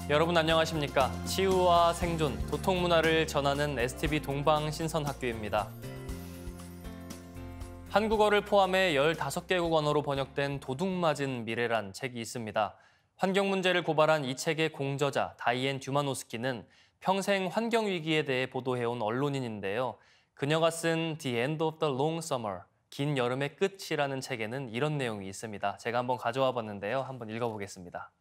여러분 안녕하십니까? 치유와 생존, 도통 문화를 전하는 STV 동방신선학교입니다. 한국어를 포함해 15개국 언어로 번역된 도둑맞은 미래란 책이 있습니다. 환경 문제를 고발한 이 책의 공저자 다이앤 듀마노스키는 평생 환경 위기에 대해 보도해온 언론인인데요. 그녀가 쓴 The End of the Long Summer, 긴 여름의 끝이라는 책에는 이런 내용이 있습니다. 제가 한번 가져와 봤는데요. 한번 읽어보겠습니다.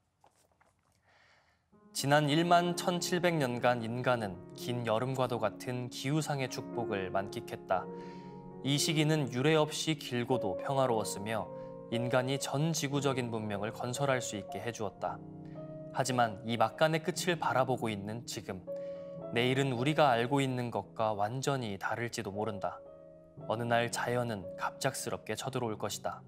지난 1만 1700년간 인간은 긴 여름과도 같은 기후상의 축복을 만끽했다. 이 시기는 유례 없이 길고도 평화로웠으며 인간이 전 지구적인 문명을 건설할 수 있게 해주었다. 하지만 이 막간의 끝을 바라보고 있는 지금, 내일은 우리가 알고 있는 것과 완전히 다를지도 모른다. 어느 날 자연은 갑작스럽게 쳐들어올 것이다.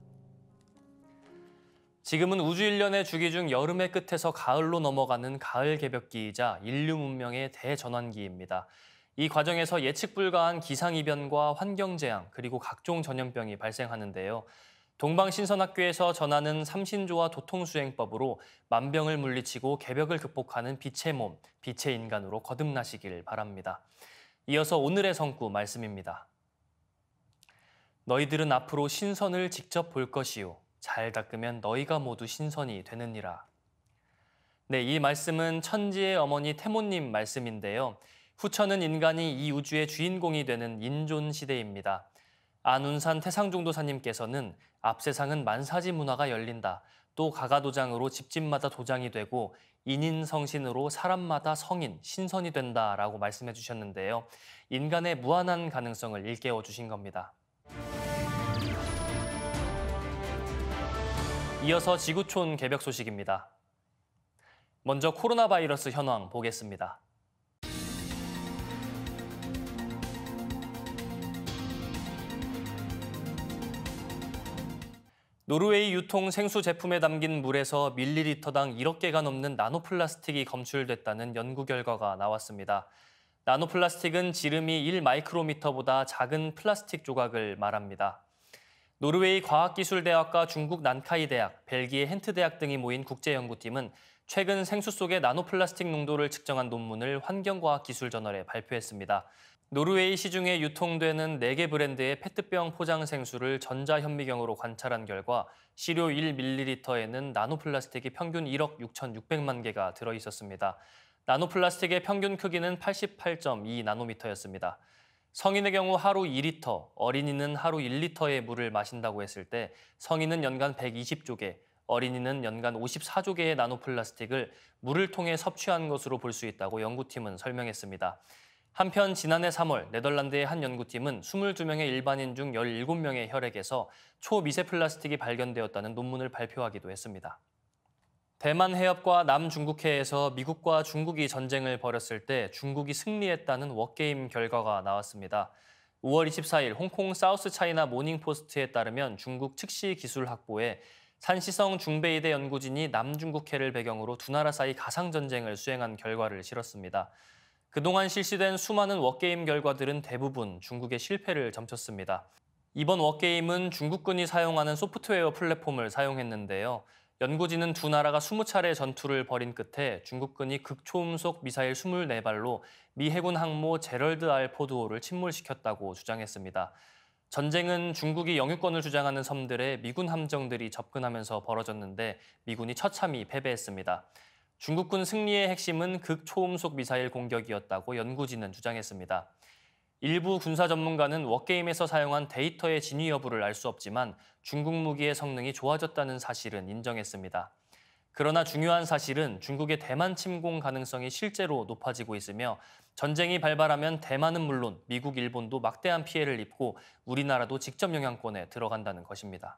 지금은 우주 일련의 주기 중 여름의 끝에서 가을로 넘어가는 가을 개벽기이자 인류 문명의 대전환기입니다. 이 과정에서 예측 불가한 기상이변과 환경재앙 그리고 각종 전염병이 발생하는데요. 동방신선학교에서 전하는 삼신조와 도통수행법으로 만병을 물리치고 개벽을 극복하는 빛의 몸, 빛의 인간으로 거듭나시길 바랍니다. 이어서 오늘의 성구 말씀입니다. 너희들은 앞으로 신선을 직접 볼 것이요. 잘 닦으면 너희가 모두 신선이 되느니라. 네, 이 말씀은 천지의 어머니 태모님 말씀인데요. 후천은 인간이 이 우주의 주인공이 되는 인존 시대입니다. 안운산 태상종도사님께서는 앞세상은 만사지 문화가 열린다. 또 가가도장으로 집집마다 도장이 되고 인인성신으로 사람마다 성인, 신선이 된다라고 말씀해 주셨는데요. 인간의 무한한 가능성을 일깨워 주신 겁니다. 이어서 지구촌 개벽 소식입니다. 먼저 코로나 바이러스 현황 보겠습니다. 노르웨이 유통 생수 제품에 담긴 물에서 밀리리터당 1억 개가 넘는 나노플라스틱이 검출됐다는 연구 결과가 나왔습니다. 나노플라스틱은 지름이 1마이크로미터보다 작은 플라스틱 조각을 말합니다. 노르웨이 과학기술대학과 중국 난카이 대학, 벨기에 헨트 대학 등이 모인 국제연구팀은 최근 생수 속의 나노플라스틱 농도를 측정한 논문을 환경과학기술저널에 발표했습니다. 노르웨이 시중에 유통되는 4개 브랜드의 페트병 포장 생수를 전자현미경으로 관찰한 결과 시료 1ml에는 나노플라스틱이 평균 1억 6,600만 개가 들어있었습니다. 나노플라스틱의 평균 크기는 88.2나노미터였습니다. 성인의 경우 하루 2리터, 어린이는 하루 1리터의 물을 마신다고 했을 때 성인은 연간 120조개, 어린이는 연간 54조개의 나노플라스틱을 물을 통해 섭취한 것으로 볼 수 있다고 연구팀은 설명했습니다. 한편 지난해 3월 네덜란드의 한 연구팀은 22명의 일반인 중 17명의 혈액에서 초미세 플라스틱이 발견되었다는 논문을 발표하기도 했습니다. 대만 해협과 남중국해에서 미국과 중국이 전쟁을 벌였을 때 중국이 승리했다는 워게임 결과가 나왔습니다. 5월 24일 홍콩 사우스 차이나 모닝포스트에 따르면 중국 측시기술학보에 산시성 중베이대 연구진이 남중국해를 배경으로 두 나라 사이 가상전쟁을 수행한 결과를 실었습니다. 그동안 실시된 수많은 워게임 결과들은 대부분 중국의 실패를 점쳤습니다. 이번 워게임은 중국군이 사용하는 소프트웨어 플랫폼을 사용했는데요. 연구진은 두 나라가 20차례 전투를 벌인 끝에 중국군이 극초음속 미사일 24발로 미 해군 항모 제럴드 R 포드호를 침몰시켰다고 주장했습니다. 전쟁은 중국이 영유권을 주장하는 섬들에 미군 함정들이 접근하면서 벌어졌는데 미군이 처참히 패배했습니다. 중국군 승리의 핵심은 극초음속 미사일 공격이었다고 연구진은 주장했습니다. 일부 군사 전문가는 워게임에서 사용한 데이터의 진위 여부를 알 수 없지만 중국 무기의 성능이 좋아졌다는 사실은 인정했습니다. 그러나 중요한 사실은 중국의 대만 침공 가능성이 실제로 높아지고 있으며 전쟁이 발발하면 대만은 물론 미국, 일본도 막대한 피해를 입고 우리나라도 직접 영향권에 들어간다는 것입니다.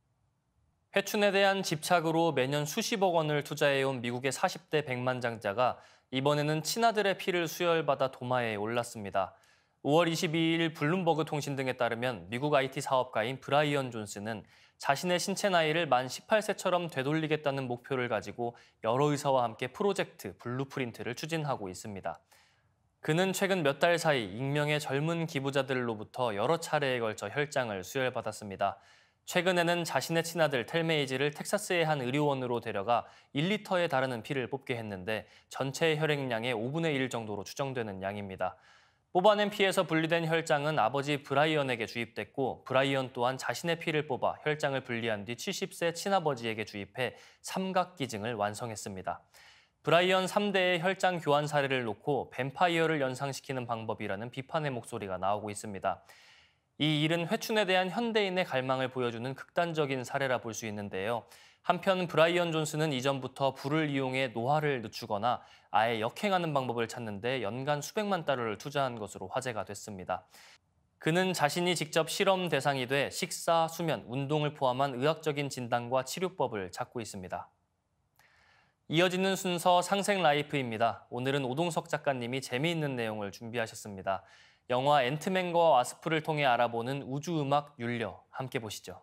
회춘에 대한 집착으로 매년 수십억 원을 투자해온 미국의 40대 백만장자가 이번에는 친아들의 피를 수혈받아 도마에 올랐습니다. 5월 22일 블룸버그 통신 등에 따르면 미국 IT 사업가인 브라이언 존스는 자신의 신체 나이를 만 18세처럼 되돌리겠다는 목표를 가지고 여러 의사와 함께 프로젝트 블루프린트를 추진하고 있습니다. 그는 최근 몇 달 사이 익명의 젊은 기부자들로부터 여러 차례에 걸쳐 혈장을 수혈받았습니다. 최근에는 자신의 친아들 텔메이지를 텍사스의 한 의료원으로 데려가 1리터에 달하는 피를 뽑게 했는데 전체 혈액량의 5분의 1 정도로 추정되는 양입니다. 뽑아낸 피에서 분리된 혈장은 아버지 브라이언에게 주입됐고 브라이언 또한 자신의 피를 뽑아 혈장을 분리한 뒤 70세 친아버지에게 주입해 삼각기증을 완성했습니다. 브라이언 3대의 혈장 교환 사례를 놓고 뱀파이어를 연상시키는 방법이라는 비판의 목소리가 나오고 있습니다. 이 일은 회춘에 대한 현대인의 갈망을 보여주는 극단적인 사례라 볼 수 있는데요. 한편 브라이언 존슨은 이전부터 불을 이용해 노화를 늦추거나 아예 역행하는 방법을 찾는데 연간 수백만 달러를 투자한 것으로 화제가 됐습니다. 그는 자신이 직접 실험 대상이 돼 식사, 수면, 운동을 포함한 의학적인 진단과 치료법을 찾고 있습니다. 이어지는 순서 상생 라이프입니다. 오늘은 오동석 작가님이 재미있는 내용을 준비하셨습니다. 영화 앤트맨과 와스프를 통해 알아보는 우주음악 윤려, 함께 보시죠.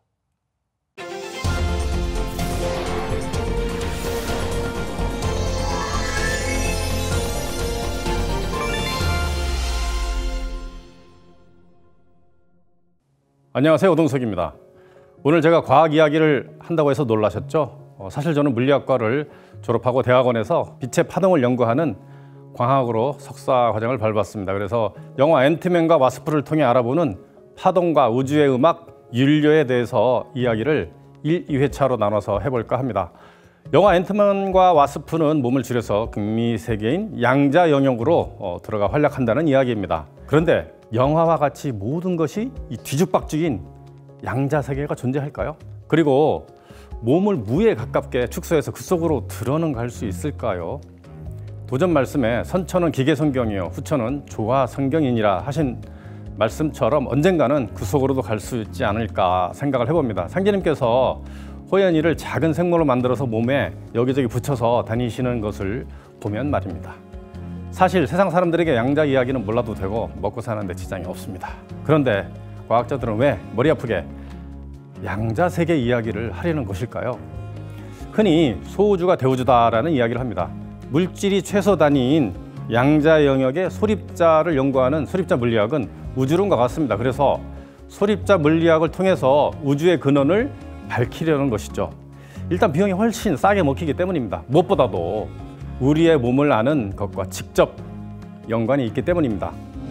안녕하세요, 오동석입니다. 오늘 제가 과학 이야기를 한다고 해서 놀라셨죠? 사실 저는 물리학과를 졸업하고 대학원에서 빛의 파동을 연구하는 광학으로 석사 과정을 밟았습니다. 그래서 영화 앤트맨과 와스프를 통해 알아보는 파동과 우주의 음악 윤려에 대해서 이야기를 1, 2회차로 나눠서 해볼까 합니다. 영화 앤트맨과 와스프는 몸을 줄여서 극미 세계인 양자 영역으로 들어가 활약한다는 이야기입니다. 그런데 영화와 같이 모든 것이 이 뒤죽박죽인 양자 세계가 존재할까요? 그리고 몸을 무에 가깝게 축소해서 그 속으로 들어는 갈 수 있을까요? 도전 말씀에 선처는 기계성경이요 후처는 조화성경이니라 하신 말씀처럼 언젠가는 그 속으로도 갈 수 있지 않을까 생각을 해봅니다. 상제님께서 호연이를 작은 생물로 만들어서 몸에 여기저기 붙여서 다니시는 것을 보면 말입니다. 사실 세상 사람들에게 양자 이야기는 몰라도 되고 먹고 사는데 지장이 없습니다. 그런데 과학자들은 왜 머리 아프게 양자 세계 이야기를 하려는 것일까요? 흔히 소우주가 대우주다라는 이야기를 합니다. 물질이 최소 단위인 양자 영역의 소립자를 연구하는 소립자 물리학은 우주론과 같습니다. 그래서 소립자 물리학을 통해서 우주의 근원을 밝히려는 것이죠. 일단 비용이 훨씬 싸게 먹히기 때문입니다. 무엇보다도 우리의 몸을 아는 것과 직접 연관이 있기 때문입니다.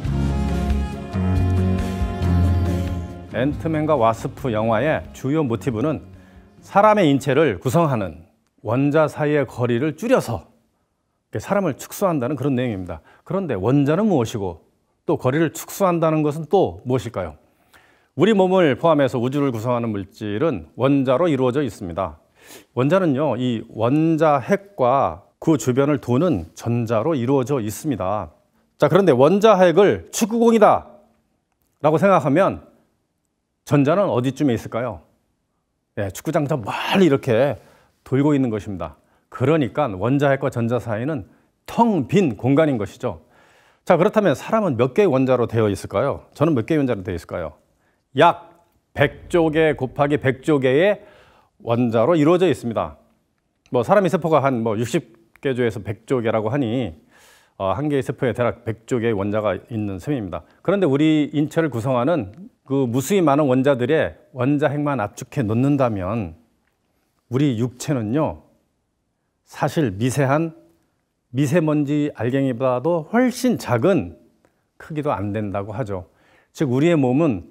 앤트맨과 와스프 영화의 주요 모티브는 사람의 인체를 구성하는 원자 사이의 거리를 줄여서 사람을 축소한다는 그런 내용입니다. 그런데 원자는 무엇이고 또 거리를 축소한다는 것은 또 무엇일까요? 우리 몸을 포함해서 우주를 구성하는 물질은 원자로 이루어져 있습니다. 원자는요, 이 원자 핵과 그 주변을 도는 전자로 이루어져 있습니다. 자, 그런데 원자 핵을 축구공이다 라고 생각하면 전자는 어디쯤에 있을까요? 네, 축구장 저 멀리 이렇게 돌고 있는 것입니다. 그러니까 원자 핵과 전자 사이는 텅 빈 공간인 것이죠. 자, 그렇다면 사람은 몇 개의 원자로 되어 있을까요? 저는 몇 개의 원자로 되어 있을까요? 약 100조 개 곱하기 100조 개의 원자로 이루어져 있습니다. 사람의 세포가 한 60개 조에서 100조 개라고 하니 한 개의 세포에 대략 100조 개의 원자가 있는 셈입니다. 그런데 우리 인체를 구성하는 그 무수히 많은 원자들의 원자 핵만 압축해 놓는다면 우리 육체는요, 사실 미세한 미세먼지 알갱이보다도 훨씬 작은 크기도 안 된다고 하죠. 즉 우리의 몸은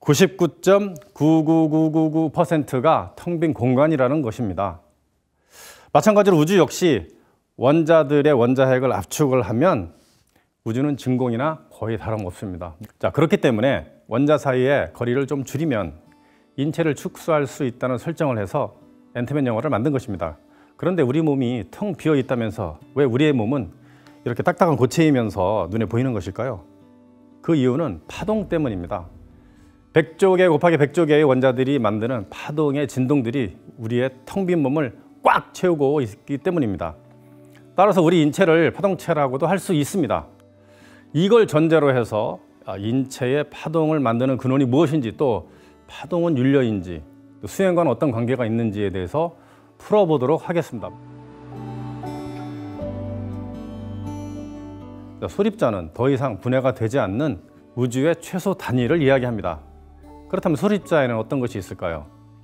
99.99999%가 텅 빈 공간이라는 것입니다. 마찬가지로 우주 역시 원자들의 원자 핵을 압축을 하면 우주는 진공이나 거의 다름없습니다. 자, 그렇기 때문에 원자 사이의 거리를 좀 줄이면 인체를 축소할 수 있다는 설정을 해서 앤트맨 영화를 만든 것입니다. 그런데 우리 몸이 텅 비어 있다면서 왜 우리의 몸은 이렇게 딱딱한 고체이면서 눈에 보이는 것일까요? 그 이유는 파동 때문입니다. 100조 개 곱하기 100조 개의 원자들이 만드는 파동의 진동들이 우리의 텅 빈 몸을 꽉 채우고 있기 때문입니다. 따라서 우리 인체를 파동체라고도 할 수 있습니다. 이걸 전제로 해서 인체의 파동을 만드는 근원이 무엇인지, 또 파동은 윤려인지, 또 수행과는 어떤 관계가 있는지에 대해서 풀어보도록 하겠습니다. 소립자는 더 이상 분해가 되지 않는 우주의 최소 단위를 이야기합니다. 그렇다면 소립자에는 어떤 것이 있을까요?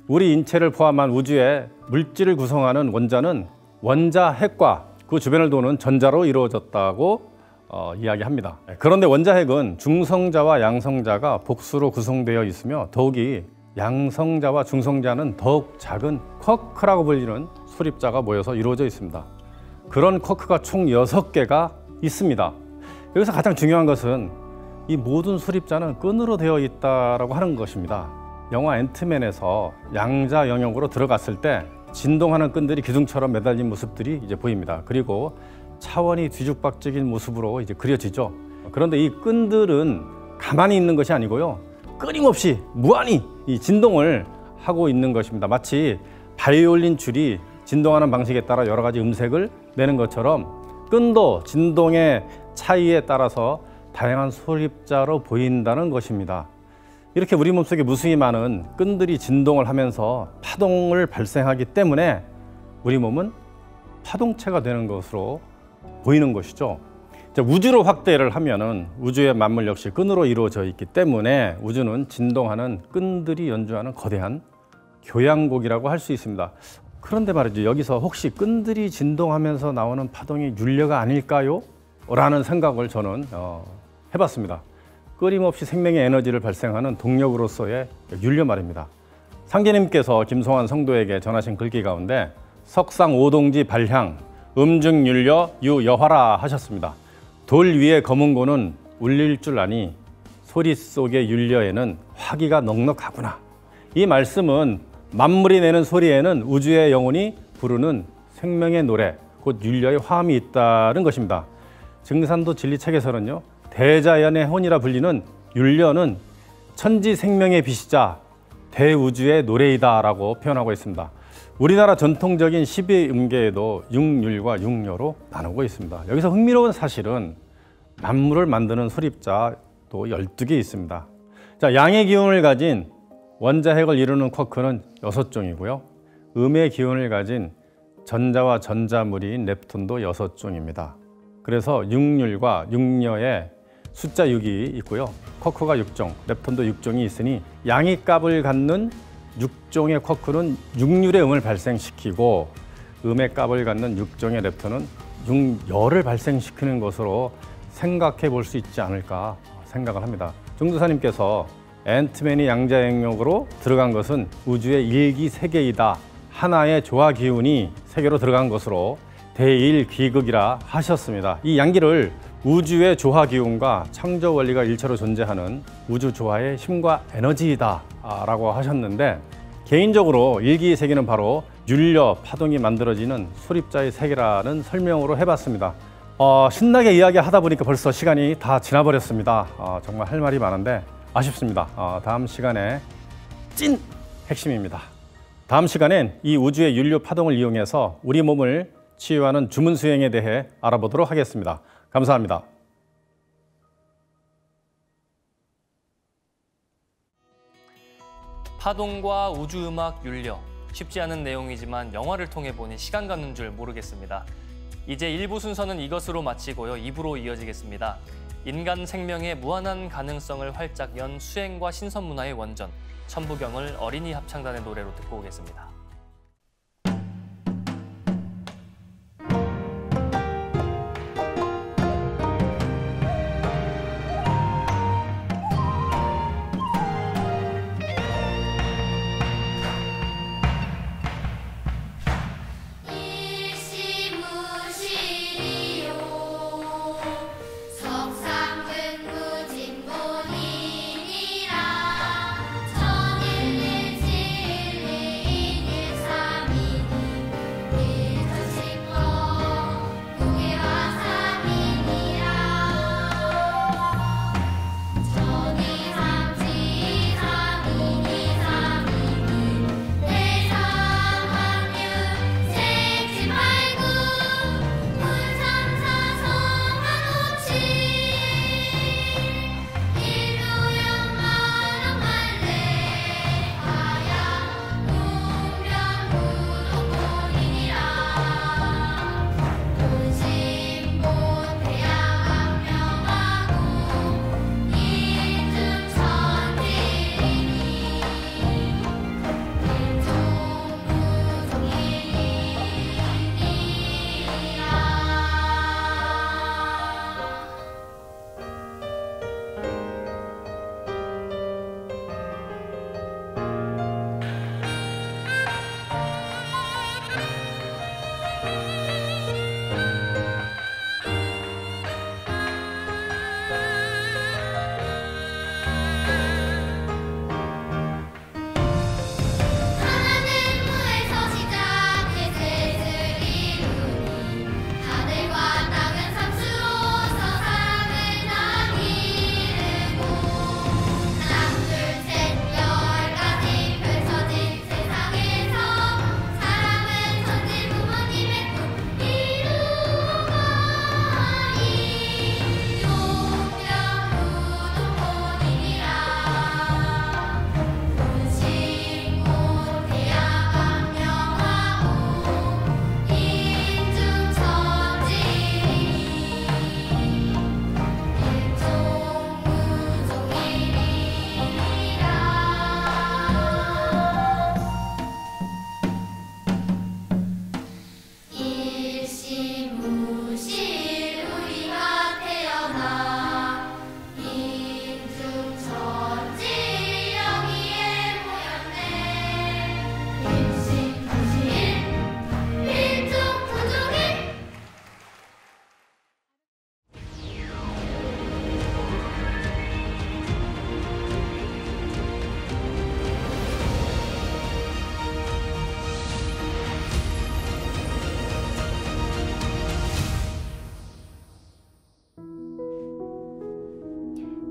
우리 인체를 포함한 우주의 물질을 구성하는 원자는 원자핵과 그 주변을 도는 전자로 이루어졌다고 이야기합니다. 그런데 원자핵은 중성자와 양성자가 복수로 구성되어 있으며 더욱이 양성자와 중성자는 더욱 작은 쿼크라고 불리는 수립자가 모여서 이루어져 있습니다. 그런 쿼크가 총 6개가 있습니다. 여기서 가장 중요한 것은 이 모든 수립자는 끈으로 되어 있다고 하는 것입니다. 영화 앤트맨에서 양자 영역으로 들어갔을 때 진동하는 끈들이 기둥처럼 매달린 모습들이 이제 보입니다. 그리고 차원이 뒤죽박죽인 모습으로 이제 그려지죠. 그런데 이 끈들은 가만히 있는 것이 아니고요, 끊임없이 무한히 이 진동을 하고 있는 것입니다. 마치 바이올린 줄이 진동하는 방식에 따라 여러 가지 음색을 내는 것처럼 끈도 진동의 차이에 따라서 다양한 수립자로 보인다는 것입니다. 이렇게 우리 몸속에 무수히 많은 끈들이 진동을 하면서 파동을 발생하기 때문에 우리 몸은 파동체가 되는 것으로 보이는 것이죠. 우주로 확대를 하면은 우주의 만물 역시 끈으로 이루어져 있기 때문에 우주는 진동하는 끈들이 연주하는 거대한 교향곡이라고 할 수 있습니다. 그런데 말이죠, 여기서 혹시 끈들이 진동하면서 나오는 파동이 윤려가 아닐까요? 라는 생각을 저는 해봤습니다. 끊임없이 생명의 에너지를 발생하는 동력으로서의 윤려 말입니다. 상제님께서 김송환 성도에게 전하신 글귀 가운데 석상 오동지 발향 음중윤려 유여화라 하셨습니다. 돌 위에 검은고는 울릴 줄 아니 소리 속의 윤려에는 화기가 넉넉하구나. 이 말씀은 만물이 내는 소리에는 우주의 영혼이 부르는 생명의 노래, 곧 윤려의 화음이 있다는 것입니다. 증산도 진리책에서는요, 대자연의 혼이라 불리는 윤려는 천지 생명의 빛이자 대우주의 노래이다 라고 표현하고 있습니다. 우리나라 전통적인 12음계에도 육률과 육려로 나누고 있습니다. 여기서 흥미로운 사실은 만물을 만드는 수립자 또 12개 있습니다. 자, 양의 기운을 가진 원자핵을 이루는 쿼크는 6종이고요. 음의 기운을 가진 전자와 전자물인 렙톤도 6종입니다. 그래서 육률과 육려에 숫자 6이 있고요. 쿼크가 6종, 렙톤도 6종이 있으니 양의 값을 갖는 6종의 쿼크는 육률의 음을 발생시키고 음의 값을 갖는 6종의 렙톤은 육열을 발생시키는 것으로 생각해 볼 수 있지 않을까 생각을 합니다. 정도사님께서 앤트맨이 양자영역으로 들어간 것은 우주의 일기세계이다. 하나의 조화 기운이 세계로 들어간 것으로 대일기극이라 하셨습니다. 이 양기를 우주의 조화 기운과 창조 원리가 일체로 존재하는 우주 조화의 힘과 에너지이다 라고 하셨는데, 개인적으로 일기세계는 바로 윤려, 파동이 만들어지는 수립자의 세계라는 설명으로 해봤습니다. 신나게 이야기하다 보니까 벌써 시간이 다 지나버렸습니다. 정말 할 말이 많은데 아쉽습니다. 다음 시간에 찐 핵심입니다. 다음 시간엔 이 우주의 윤려 파동을 이용해서 우리 몸을 치유하는 주문 수행에 대해 알아보도록 하겠습니다. 감사합니다. 파동과 우주음악 윤려. 쉽지 않은 내용이지만 영화를 통해 보니 시간 가는 줄 모르겠습니다. 이제 1부 순서는 이것으로 마치고요. 2부로 이어지겠습니다. 인간 생명의 무한한 가능성을 활짝 연 수행과 신선문화의 원전, 천부경을 어린이 합창단의 노래로 듣고 오겠습니다. 천일일진리이니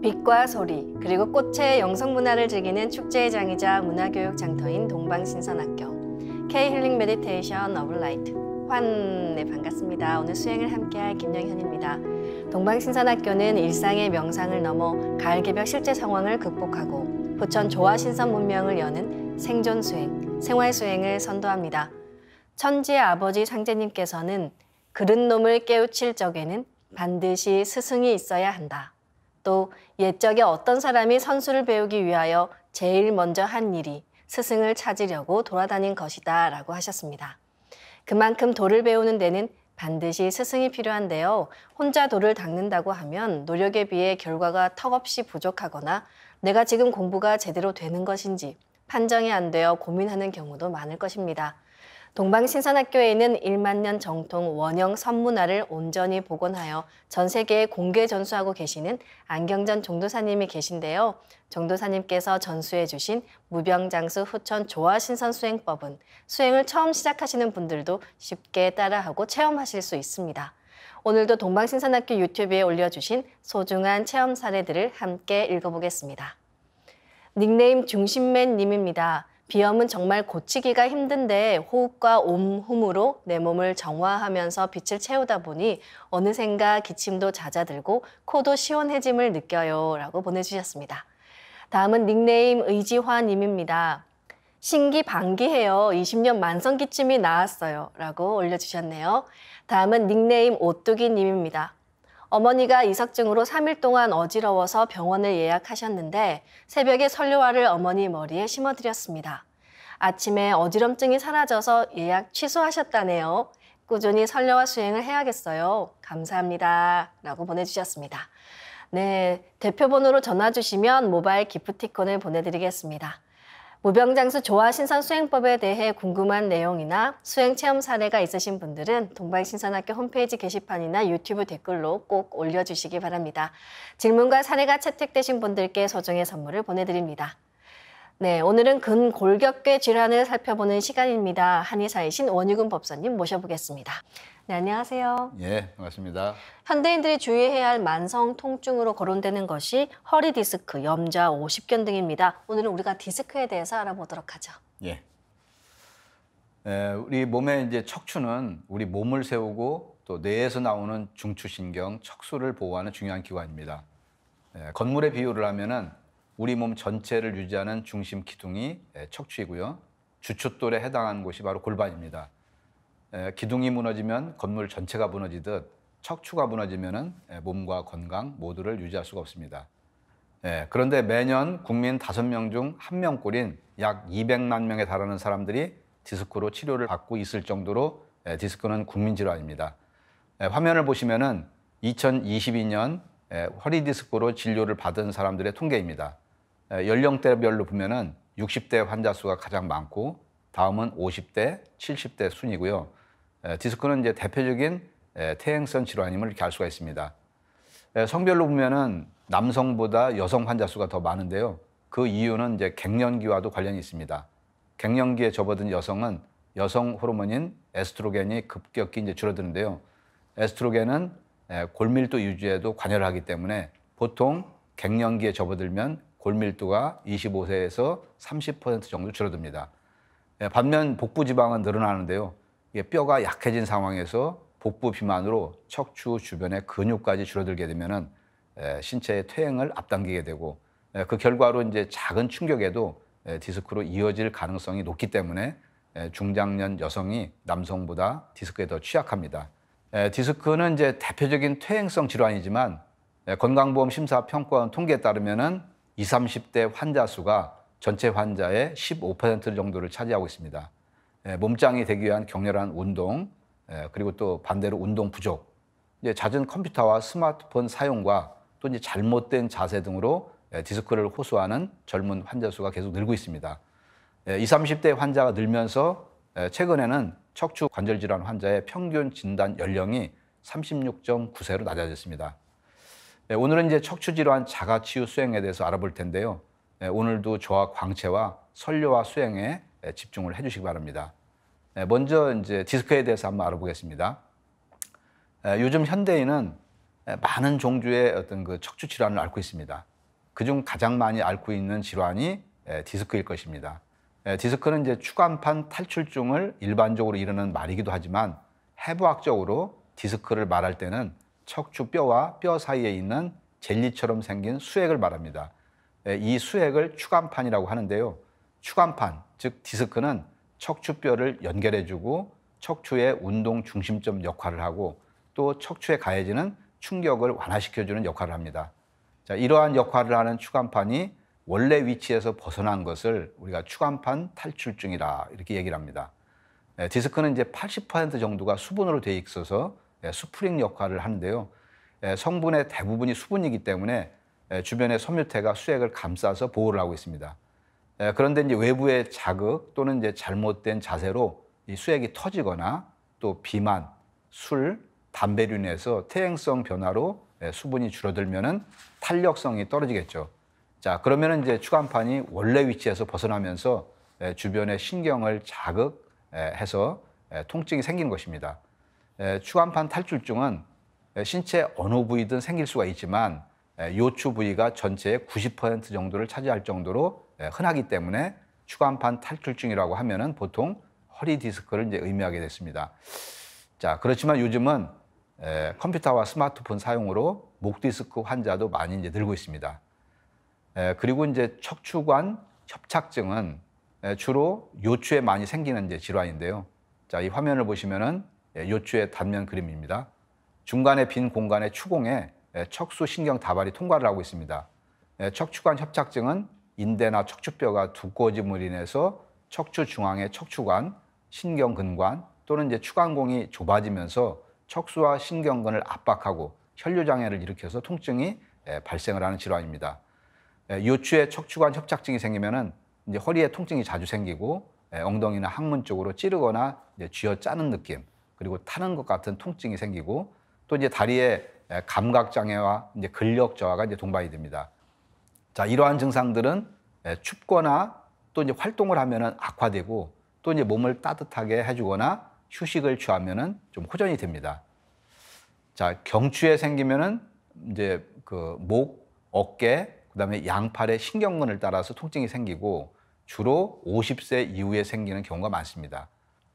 빛과 소리, 그리고 꽃의 영성문화를 즐기는 축제의 장이자 문화교육 장터인 동방신선학교 K-힐링 메디테이션 오브 라이트 환, 반갑습니다. 오늘 수행을 함께할 김영현입니다. 동방신선학교는 일상의 명상을 넘어 가을개벽 실제 상황을 극복하고 부천 조화신선 문명을 여는 생존 수행, 생활 수행을 선도합니다. 천지의 아버지 상제님께서는 그른 놈을 깨우칠 적에는 반드시 스승이 있어야 한다. 또 옛적에 어떤 사람이 선수를 배우기 위하여 제일 먼저 한 일이 스승을 찾으려고 돌아다닌 것이다 라고 하셨습니다. 그만큼 도를 배우는 데는 반드시 스승이 필요한데요. 혼자 도를 닦는다고 하면 노력에 비해 결과가 턱없이 부족하거나 내가 지금 공부가 제대로 되는 것인지 판정이 안 되어 고민하는 경우도 많을 것입니다. 동방신선학교에는 1만 년 정통 원형 선문화를 온전히 복원하여 전 세계에 공개 전수하고 계시는 안경전 종도사님이 계신데요. 종도사님께서 전수해 주신 무병장수 후천 조화신선 수행법은 수행을 처음 시작하시는 분들도 쉽게 따라하고 체험하실 수 있습니다. 오늘도 동방신선학교 유튜브에 올려주신 소중한 체험 사례들을 함께 읽어보겠습니다. 닉네임 중심맨님입니다. 비염은 정말 고치기가 힘든데 호흡과 옴hum으로 내 몸을 정화하면서 빛을 채우다 보니 어느샌가 기침도 잦아들고 코도 시원해짐을 느껴요 라고 보내주셨습니다. 다음은 닉네임 의지화님입니다. 신기반기해요. 20년 만성기침이 나았어요 라고 올려주셨네요. 다음은 닉네임 오뚜기님입니다. 어머니가 이석증으로 3일 동안 어지러워서 병원을 예약하셨는데 새벽에 설료화를 어머니 머리에 심어드렸습니다. 아침에 어지럼증이 사라져서 예약 취소하셨다네요. 꾸준히 설료화 수행을 해야겠어요. 감사합니다. 라고 보내주셨습니다. 네, 대표번호로 전화 주시면 모바일 기프티콘을 보내드리겠습니다. 무병장수 조화신선 수행법에 대해 궁금한 내용이나 수행 체험 사례가 있으신 분들은 동방신선학교 홈페이지 게시판이나 유튜브 댓글로 꼭 올려주시기 바랍니다. 질문과 사례가 채택되신 분들께 소정의 선물을 보내드립니다. 네, 오늘은 근골격계 질환을 살펴보는 시간입니다. 한의사이신 원유근 법사님 모셔보겠습니다. 네, 안녕하세요. 예, 반갑습니다. 현대인들이 주의해야 할 만성 통증으로 거론되는 것이 허리 디스크, 염좌, 오십견 등입니다. 오늘은 우리가 디스크에 대해서 알아보도록 하죠. 예. 우리 몸의 이제 척추는 우리 몸을 세우고 또 뇌에서 나오는 중추신경, 척수를 보호하는 중요한 기관입니다. 건물의 비유를 하면은 우리 몸 전체를 유지하는 중심 기둥이 척추이고요. 주춧돌에 해당하는 곳이 바로 골반입니다. 기둥이 무너지면 건물 전체가 무너지듯 척추가 무너지면은 몸과 건강 모두를 유지할 수가 없습니다. 그런데 매년 국민 5명 중 1명꼴인 약 200만 명에 달하는 사람들이 디스크로 치료를 받고 있을 정도로 디스크는 국민질환입니다. 화면을 보시면은 2022년 허리 디스크로 진료를 받은 사람들의 통계입니다. 연령대별로 보면은 60대 환자 수가 가장 많고 다음은 50대, 70대 순이고요. 디스크는 이제 대표적인 퇴행성 질환임을 이렇게 알 수가 있습니다. 성별로 보면은 남성보다 여성 환자 수가 더 많은데요. 그 이유는 이제 갱년기와도 관련이 있습니다. 갱년기에 접어든 여성은 여성 호르몬인 에스트로겐이 급격히 이제 줄어드는데요. 에스트로겐은 골밀도 유지에도 관여를 하기 때문에 보통 갱년기에 접어들면 골밀도가 25세에서 30% 정도 줄어듭니다. 반면 복부 지방은 늘어나는데요. 이게 뼈가 약해진 상황에서 복부 비만으로 척추 주변의 근육까지 줄어들게 되면은 신체의 퇴행을 앞당기게 되고 그 결과로 이제 작은 충격에도 디스크로 이어질 가능성이 높기 때문에 중장년 여성이 남성보다 디스크에 더 취약합니다. 디스크는 이제 대표적인 퇴행성 질환이지만 건강보험 심사평가원 통계에 따르면은 20, 30대 환자 수가 전체 환자의 15% 정도를 차지하고 있습니다. 몸짱이 되기 위한 격렬한 운동, 그리고 또 반대로 운동 부족, 이제 잦은 컴퓨터와 스마트폰 사용과 또 이제 잘못된 자세 등으로 디스크를 호소하는 젊은 환자 수가 계속 늘고 있습니다. 20, 30대 환자가 늘면서 최근에는 척추 관절 질환 환자의 평균 진단 연령이 36.9세로 낮아졌습니다. 오늘은 이제 척추 질환 자가치유 수행에 대해서 알아볼 텐데요. 오늘도 저와 광채와 설료와 수행에 집중을 해주시기 바랍니다. 먼저 이제 디스크에 대해서 한번 알아보겠습니다. 요즘 현대인은 많은 종류의 어떤 그 척추 질환을 앓고 있습니다. 그중 가장 많이 앓고 있는 질환이 디스크일 것입니다. 디스크는 이제 추간판 탈출증을 일반적으로 이르는 말이기도 하지만 해부학적으로 디스크를 말할 때는 척추뼈와 뼈 사이에 있는 젤리처럼 생긴 수액을 말합니다. 이 수액을 추간판이라고 하는데요. 추간판, 즉 디스크는 척추뼈를 연결해주고 척추의 운동 중심점 역할을 하고 또 척추에 가해지는 충격을 완화시켜주는 역할을 합니다. 자, 이러한 역할을 하는 추간판이 원래 위치에서 벗어난 것을 우리가 추간판 탈출증이라 이렇게 얘기를 합니다. 디스크는 이제 80% 정도가 수분으로 되어 있어서 스프링 역할을 하는데요. 성분의 대부분이 수분이기 때문에 주변의 섬유태가 수액을 감싸서 보호를 하고 있습니다. 그런데 이제 외부의 자극 또는 이제 잘못된 자세로 이 수액이 터지거나 또 비만, 술, 담배로 인해서 퇴행성 변화로 수분이 줄어들면은 탄력성이 떨어지겠죠. 자, 그러면은 이제 추간판이 원래 위치에서 벗어나면서 주변의 신경을 자극해서 통증이 생기는 것입니다. 추간판 탈출증은 신체 어느 부위든 생길 수가 있지만 요추 부위가 전체의 90% 정도를 차지할 정도로 흔하기 때문에 추간판 탈출증이라고 하면은 보통 허리 디스크를 이제 의미하게 됐습니다. 자, 그렇지만 요즘은 컴퓨터와 스마트폰 사용으로 목 디스크 환자도 많이 이제 늘고 있습니다. 그리고 이제 척추관 협착증은 주로 요추에 많이 생기는 이제 질환인데요. 자, 이 화면을 보시면은 요추의 단면 그림입니다. 중간에 빈 공간의 추공에 척수 신경 다발이 통과를 하고 있습니다. 척추관 협착증은 인대나 척추뼈가 두꺼워짐으로 인해서 척추 중앙의 척추관, 신경근관 또는 이제 추간공이 좁아지면서 척수와 신경근을 압박하고 혈류장애를 일으켜서 통증이 발생을 하는 질환입니다. 요추의 척추관 협착증이 생기면은 이제 허리에 통증이 자주 생기고 엉덩이나 항문 쪽으로 찌르거나 이제 쥐어짜는 느낌, 그리고 타는 것 같은 통증이 생기고 또 이제 다리에 감각 장애와 이제 근력 저하가 이제 동반이 됩니다. 자, 이러한 증상들은 춥거나 또 이제 활동을 하면은 악화되고 또 이제 몸을 따뜻하게 해주거나 휴식을 취하면은 좀 호전이 됩니다. 자, 경추에 생기면은 이제 그 목, 어깨, 그다음에 양팔의 신경근을 따라서 통증이 생기고 주로 50세 이후에 생기는 경우가 많습니다.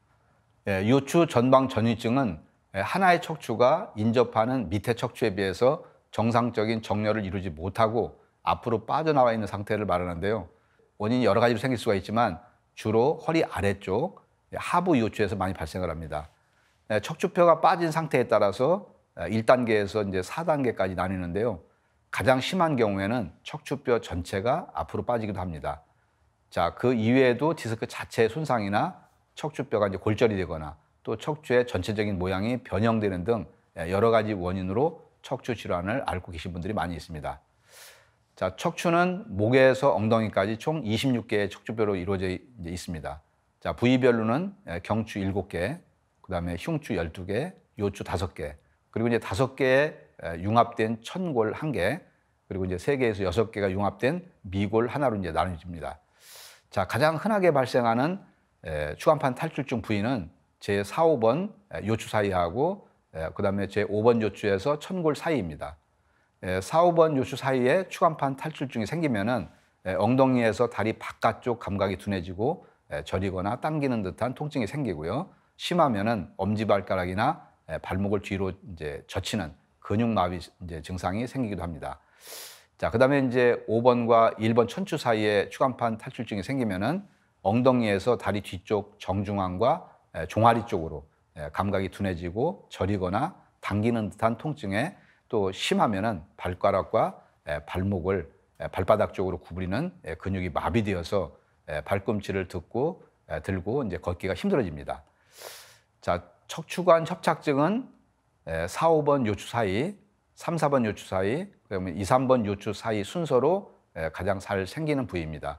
요추 전방 전이증은 하나의 척추가 인접하는 밑에 척추에 비해서 정상적인 정렬을 이루지 못하고 앞으로 빠져나와 있는 상태를 말하는데요. 원인이 여러 가지로 생길 수가 있지만 주로 허리 아래쪽 하부 요추에서 많이 발생을 합니다. 척추뼈가 빠진 상태에 따라서 1단계에서 이제 4단계까지 나뉘는데요. 가장 심한 경우에는 척추뼈 전체가 앞으로 빠지기도 합니다. 자, 그 이외에도 디스크 자체의 손상이나 척추뼈가 이제 골절이 되거나 또 척추의 전체적인 모양이 변형되는 등 여러 가지 원인으로 척추 질환을 앓고 계신 분들이 많이 있습니다. 자, 척추는 목에서 엉덩이까지 총 26개의 척추뼈로 이루어져 있습니다. 자, 부위별로는 경추 7개, 그다음에 흉추 12개, 요추 5개, 그리고 이제 5개의 융합된 천골 1개, 그리고 이제 3개에서 6개가 융합된 미골 하나로 이제 나눠집니다. 자, 가장 흔하게 발생하는 추간판 탈출증 부위는 제 4, 5번 요추 사이하고 그다음에 제 5번 요추에서 천골 사이입니다. 4, 5번 요추 사이에 추간판 탈출증이 생기면은 엉덩이에서 다리 바깥쪽 감각이 둔해지고 저리거나 당기는 듯한 통증이 생기고요. 심하면은 엄지발가락이나 발목을 뒤로 이제 젖히는 근육마비 이제 증상이 생기기도 합니다. 자, 그다음에 이제 5번과 1번 천추 사이에 추간판 탈출증이 생기면은 엉덩이에서 다리 뒤쪽 정중앙과 종아리 쪽으로 감각이 둔해지고 저리거나 당기는 듯한 통증에 또 심하면은 발가락과 발목을 발바닥 쪽으로 구부리는 근육이 마비되어서 발꿈치를 들고 이제 걷기가 힘들어집니다. 자, 척추관 협착증은 4, 5번 요추 사이, 3, 4번 요추 사이, 그다음에 2, 3번 요추 사이 순서로 가장 잘 생기는 부위입니다.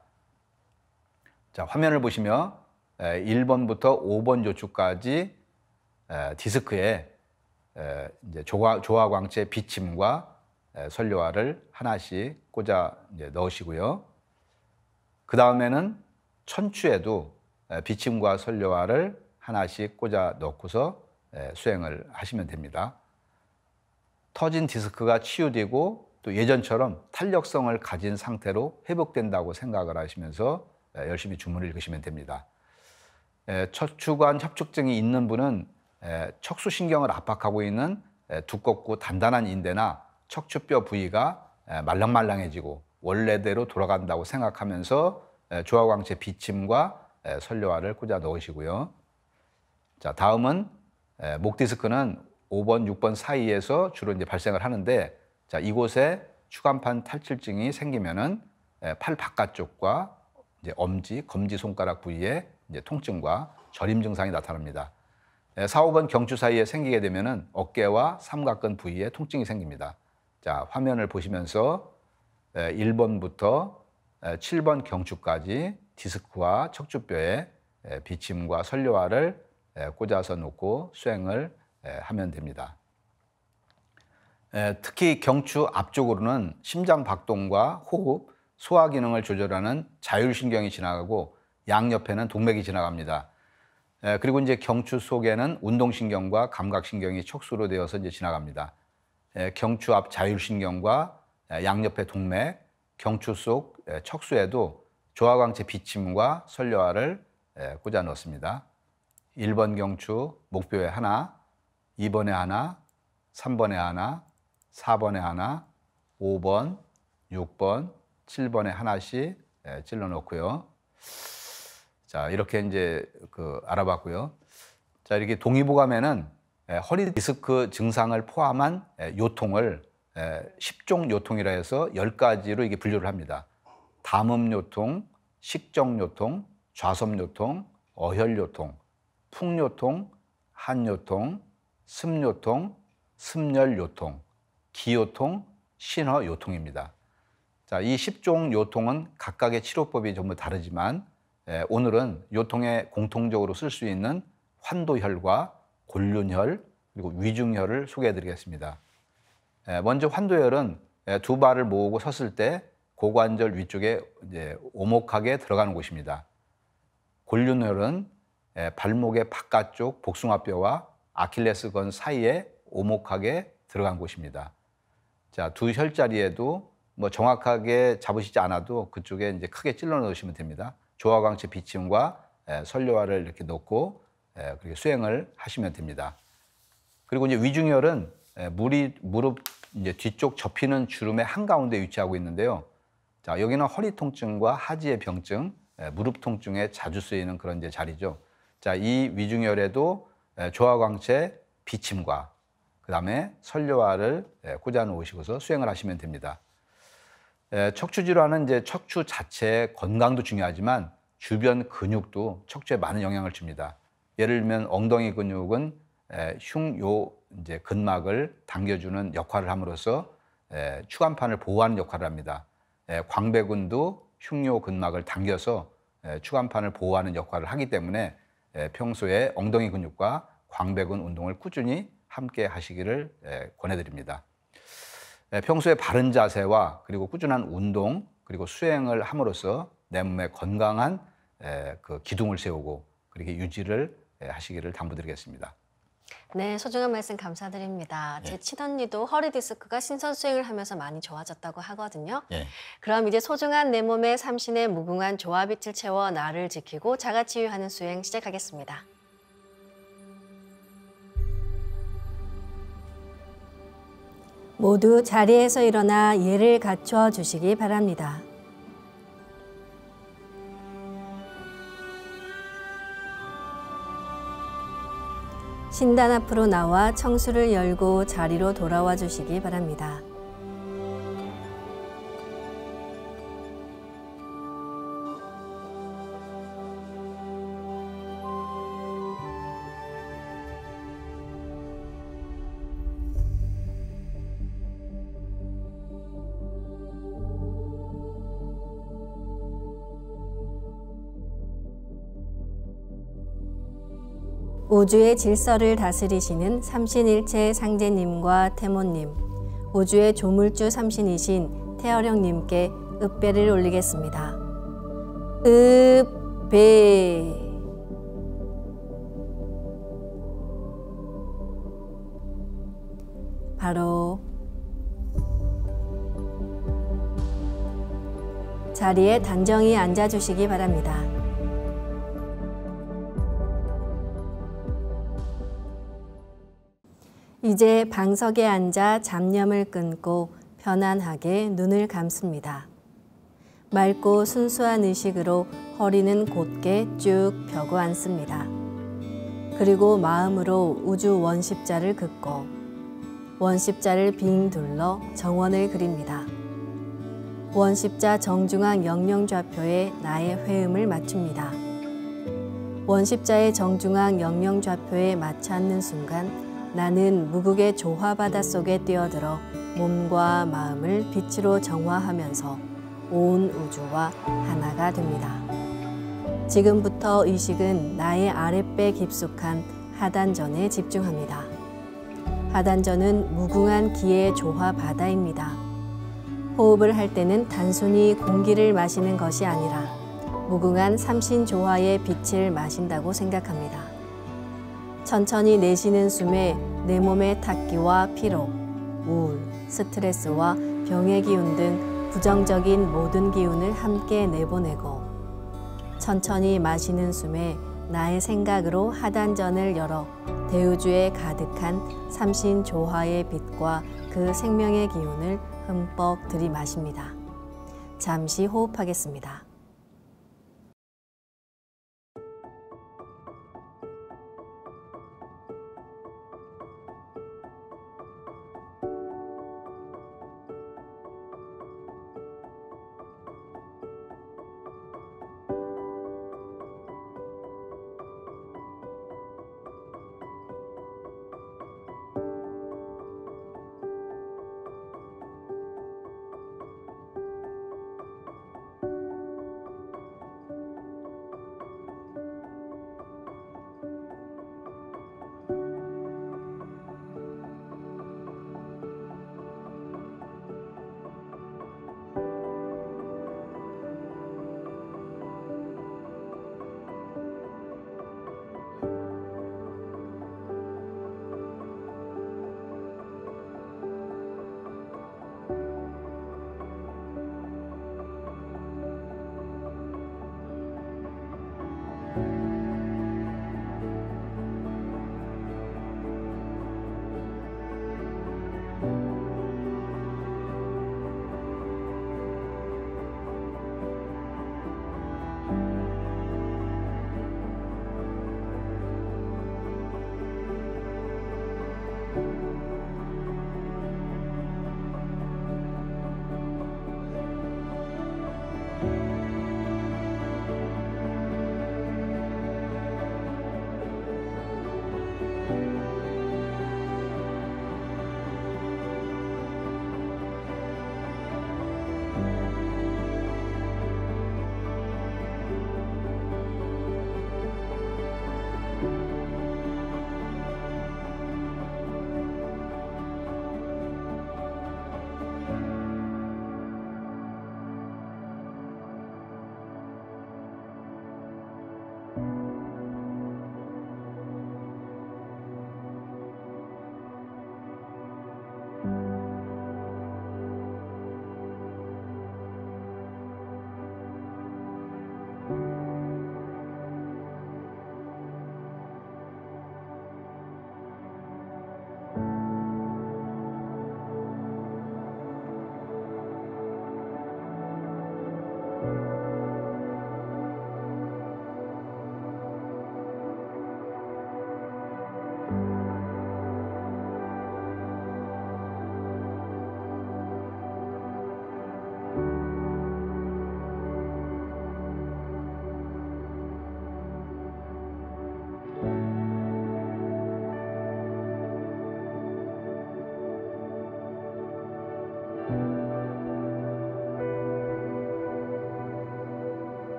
자, 화면을 보시면 1번부터 5번 요추까지 디스크에 이제 조화광채 비침과 선료화를 하나씩 꽂아 이제 넣으시고요. 그 다음에는 천추에도 비침과 선료화를 하나씩 꽂아 넣고서 수행을 하시면 됩니다. 터진 디스크가 치유되고 또 예전처럼 탄력성을 가진 상태로 회복된다고 생각을 하시면서 열심히 주문을 읽으시면 됩니다. 척추관 협축증이 있는 분은 척수신경을 압박하고 있는 두껍고 단단한 인대나 척추뼈 부위가 말랑말랑해지고 원래대로 돌아간다고 생각하면서 조화광채 비침과 선료화를 꽂아 넣으시고요. 자, 다음은 목 디스크는 5번, 6번 사이에서 주로 이제 발생을 하는데, 자, 이곳에 추간판 탈출증이 생기면은 팔 바깥쪽과 이제 엄지, 검지 손가락 부위에 이제 통증과 저림 증상이 나타납니다. 4, 5번 경추 사이에 생기게 되면은 어깨와 삼각근 부위에 통증이 생깁니다. 자, 화면을 보시면서 1번부터 7번 경추까지 디스크와 척추뼈에 비침과 선료화를 꽂아서 놓고 수행을 하면 됩니다. 특히 경추 앞쪽으로는 심장 박동과 호흡, 소화 기능을 조절하는 자율신경이 지나가고 양옆에는 동맥이 지나갑니다. 그리고 이제 경추 속에는 운동신경과 감각신경이 척수로 되어서 이제 지나갑니다. 경추 앞 자율신경과 양옆의 동맥, 경추 속 척수에도 조화광채 비침과 선료화를 꽂아 넣습니다. 1번 경추 목뼈에 하나, 2번에 하나, 3번에 하나, 4번에 하나, 5번, 6번, 7번에 하나씩 찔러 놓고요. 자, 이렇게 이제 알아봤고요. 자, 이렇게 동의보감에는 허리 디스크 증상을 포함한 요통을 10종 요통이라 해서 10가지로 이게 분류를 합니다. 담음 요통, 식정 요통, 좌섭 요통, 어혈 요통, 풍 요통, 한 요통, 습 요통, 습열 요통, 기 요통, 신허 요통입니다. 자, 이 10종 요통은 각각의 치료법이 전부 다르지만 오늘은 요통에 공통적으로 쓸 수 있는 환도혈과 골륜혈 그리고 위중혈을 소개해 드리겠습니다. 먼저 환도혈은 두 발을 모으고 섰을 때 고관절 위쪽에 이제 오목하게 들어가는 곳입니다. 골륜혈은 발목의 바깥쪽 복숭아뼈와 아킬레스건 사이에 오목하게 들어간 곳입니다. 자, 두 혈자리에도 뭐 정확하게 잡으시지 않아도 그쪽에 이제 크게 찔러 넣으시면 됩니다. 조화광채 비침과 선료화를 이렇게 넣고 그렇게 수행을 하시면 됩니다. 그리고 이제 위중혈은 무릎 이제 뒤쪽 접히는 주름의 한가운데 위치하고 있는데요. 자, 여기는 허리 통증과 하지의 병증, 무릎 통증에 자주 쓰이는 그런 이제 자리죠. 자, 이 위중혈에도 조화광채 비침과 그다음에 선료화를 꽂아 놓으시고서 수행을 하시면 됩니다. 척추 질환은 이제 척추 자체의 건강도 중요하지만 주변 근육도 척추에 많은 영향을 줍니다. 예를 들면 엉덩이 근육은 흉요 이제 근막을 당겨주는 역할을 함으로써 추간판을 보호하는 역할을 합니다. 광배근도 흉요 근막을 당겨서 추간판을 보호하는 역할을 하기 때문에 평소에 엉덩이 근육과 광배근 운동을 꾸준히 함께 하시기를 권해드립니다. 평소에 바른 자세와 그리고 꾸준한 운동 그리고 수행을 함으로써 내 몸에 건강한 그 기둥을 세우고 그렇게 유지를 하시기를 당부드리겠습니다. 네, 소중한 말씀 감사드립니다. 제 친언니도 허리 디스크가 신선 수행을 하면서 많이 좋아졌다고 하거든요. 그럼 이제 소중한 내 몸에 삼신의 무궁한 조화빛을 채워 나를 지키고 자가치유하는 수행 시작하겠습니다. 모두 자리에서 일어나 예를 갖춰 주시기 바랍니다. 신단 앞으로 나와 청수를 열고 자리로 돌아와 주시기 바랍니다. 우주의 질서를 다스리시는 삼신일체 상제님과 태모님, 우주의 조물주 삼신이신 태어령님께 읍배를 올리겠습니다. 읍배. 바로 자리에 단정히 앉아주시기 바랍니다. 이제 방석에 앉아 잡념을 끊고 편안하게 눈을 감습니다. 맑고 순수한 의식으로 허리는 곧게 쭉 펴고 앉습니다. 그리고 마음으로 우주 원십자를 긋고 원십자를 빙 둘러 정원을 그립니다. 원십자 정중앙 영영좌표에 나의 회음을 맞춥니다. 원십자의 정중앙 영영좌표에 맞춰 앉는 순간 나는 무극의 조화바다 속에 뛰어들어 몸과 마음을 빛으로 정화하면서 온 우주와 하나가 됩니다. 지금부터 의식은 나의 아랫배 깊숙한 하단전에 집중합니다. 하단전은 무궁한 기의 조화 바다입니다. 호흡을 할 때는 단순히 공기를 마시는 것이 아니라 무궁한 삼신조화의 빛을 마신다고 생각합니다. 천천히 내쉬는 숨에 내 몸의 탁기와 피로, 우울, 스트레스와 병의 기운 등 부정적인 모든 기운을 함께 내보내고 천천히 마시는 숨에 나의 생각으로 하단전을 열어 대우주에 가득한 삼신조화의 빛과 그 생명의 기운을 흠뻑 들이마십니다. 잠시 호흡하겠습니다.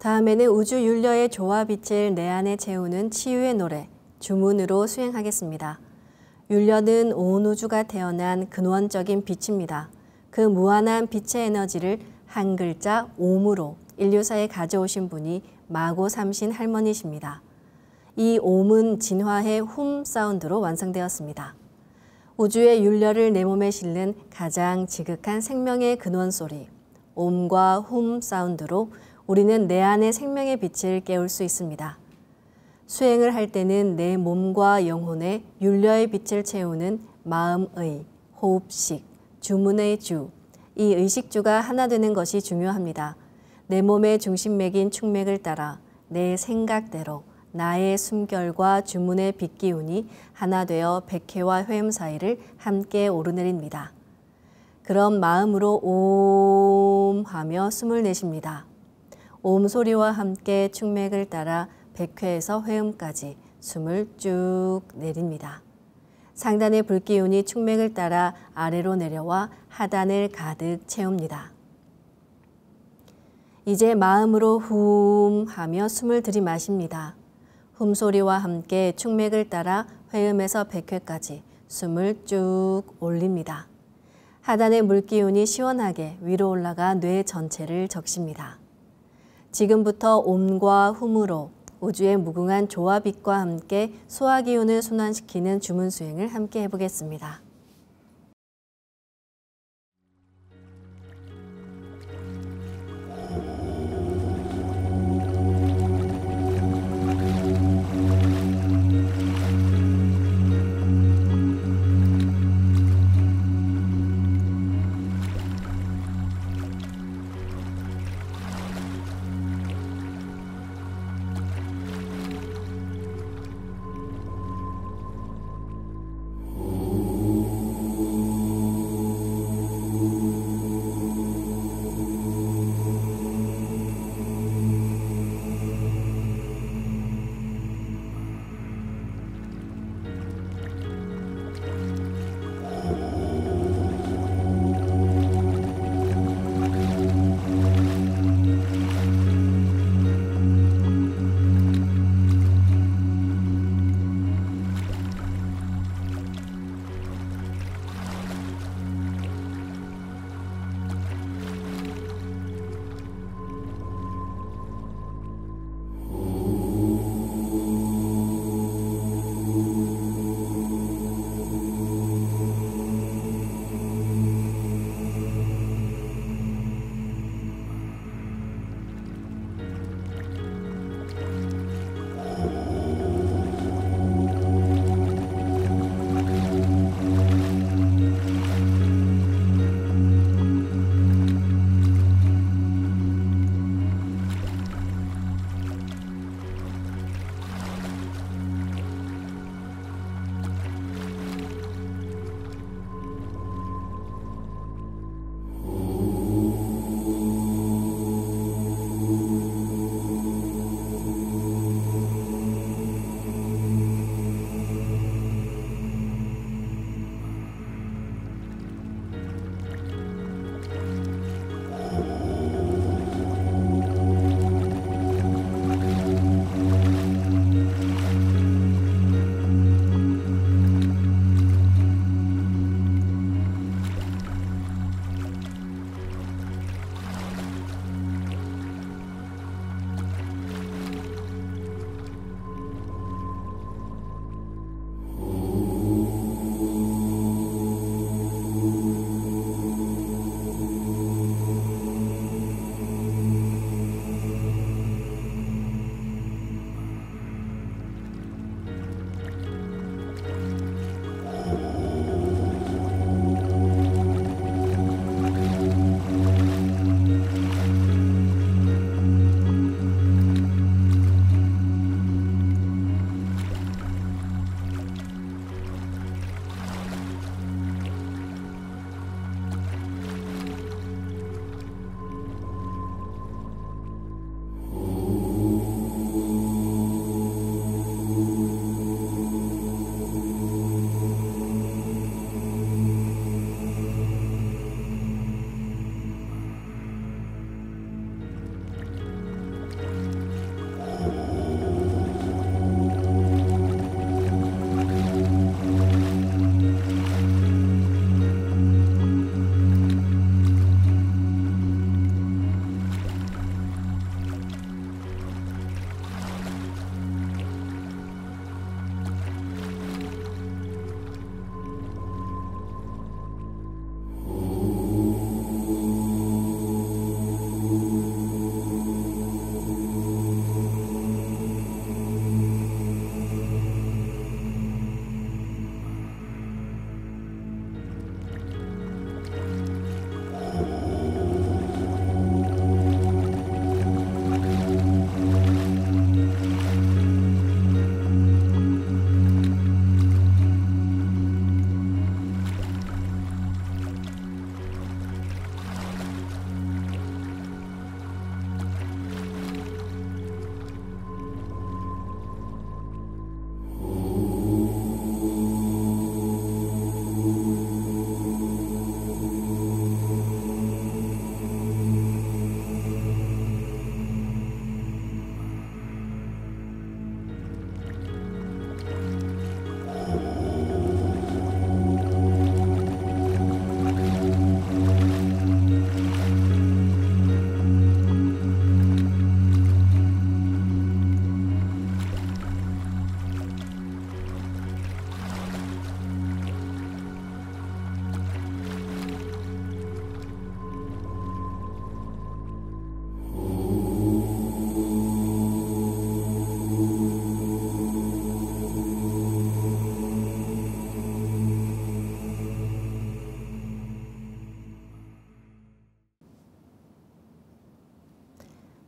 다음에는 우주 율려의 조화 빛을 내 안에 채우는 치유의 노래, 주문으로 수행하겠습니다. 율려는 온 우주가 태어난 근원적인 빛입니다. 그 무한한 빛의 에너지를 한 글자 옴으로 인류사에 가져오신 분이 마고 삼신 할머니십니다. 이 옴은 진화의 훔 사운드로 완성되었습니다. 우주의 율려를 내 몸에 실는 가장 지극한 생명의 근원 소리, 옴과 훔 사운드로 우리는 내 안의 생명의 빛을 깨울 수 있습니다. 수행을 할 때는 내 몸과 영혼에 율려의 빛을 채우는 마음의, 호흡식, 주문의 주, 이 의식주가 하나 되는 것이 중요합니다. 내 몸의 중심맥인 축맥을 따라 내 생각대로 나의 숨결과 주문의 빛기운이 하나 되어 백회와 회음 사이를 함께 오르내립니다. 그럼 마음으로 옴 하며 숨을 내쉽니다. 옴 소리와 함께 축맥을 따라 백회에서 회음까지 숨을 쭉 내립니다. 상단의 불기운이 축맥을 따라 아래로 내려와 하단을 가득 채웁니다. 이제 마음으로 훔 하며 숨을 들이마십니다. 훔 소리와 함께 축맥을 따라 회음에서 백회까지 숨을 쭉 올립니다. 하단의 물기운이 시원하게 위로 올라가 뇌 전체를 적십니다. 지금부터 옴과 훔으로 우주의 무궁한 조화빛과 함께 소화기운을 순환시키는 주문 수행을 함께 해보겠습니다.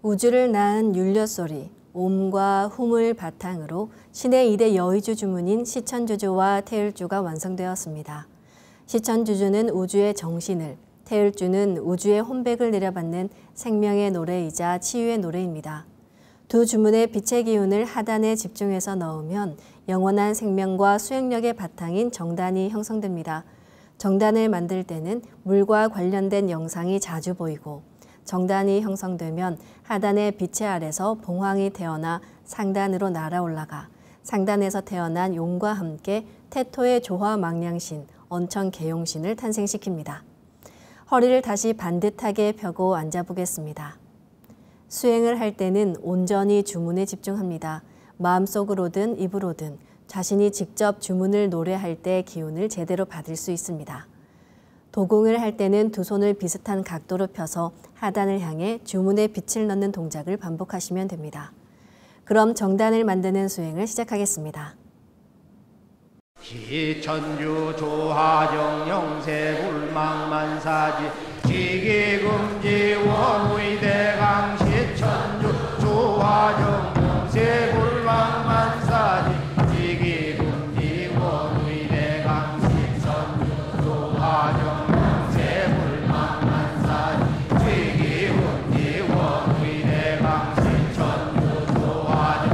우주를 낳은 율려소리, 옴과 hum을 바탕으로 신의 2대 여의주 주문인 시천주주와 태율주가 완성되었습니다. 시천주주는 우주의 정신을, 태율주는 우주의 혼백을 내려받는 생명의 노래이자 치유의 노래입니다. 두 주문의 빛의 기운을 하단에 집중해서 넣으면 영원한 생명과 수행력의 바탕인 정단이 형성됩니다. 정단을 만들 때는 물과 관련된 영상이 자주 보이고 정단이 형성되면 하단의 빛의 아래서 봉황이 태어나 상단으로 날아올라가 상단에서 태어난 용과 함께 태토의 조화망량신, 언천계용신을 탄생시킵니다. 허리를 다시 반듯하게 펴고 앉아보겠습니다. 수행을 할 때는 온전히 주문에 집중합니다. 마음속으로든 입으로든 자신이 직접 주문을 노래할 때 기운을 제대로 받을 수 있습니다. 도공을 할 때는 두 손을 비슷한 각도로 펴서 하단을 향해 주문에 빛을 넣는 동작을 반복하시면 됩니다. 그럼 정단을 만드는 수행을 시작하겠습니다. 시천주 조하정 영세불망만사지 지기금지 원의대강 시천주 조하정 영세불망만사지 지기금지 원의대강 시천주 조하정 영세불망만사지 지기금지 원의대강 시천주 조하정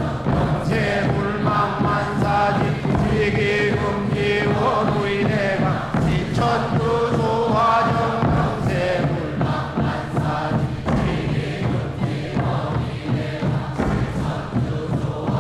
영세불망만사지 지기금지 원의대강 시천주 조하정 영세불망만사지 지기금지 원의대강 시천주 조하정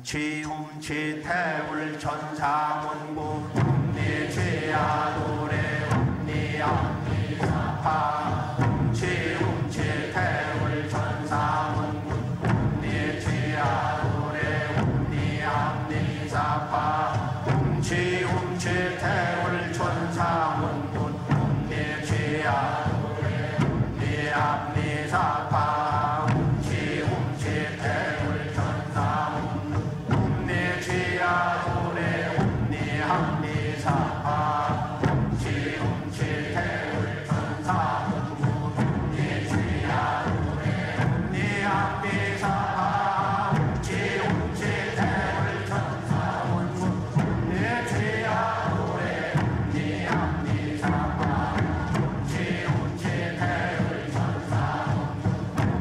웅치 태울 천사문구 웅리 죄야 노래 웅리 암리 사파 웅치 태울 천사문구 웅리 죄야 노래 웅리 암리 사파 웅치 태울 천사문구 웅리 죄야 노래 웅리 암리 사파 웅치 태울 천사문구 내 죄야 노래 내 함리 사파 웅치 태울 천사문구 내 죄야 노래 내 함리 사파 웅치 태울 천사문구 내 죄야 노래 내 함리 사파 웅치 태울 천사문구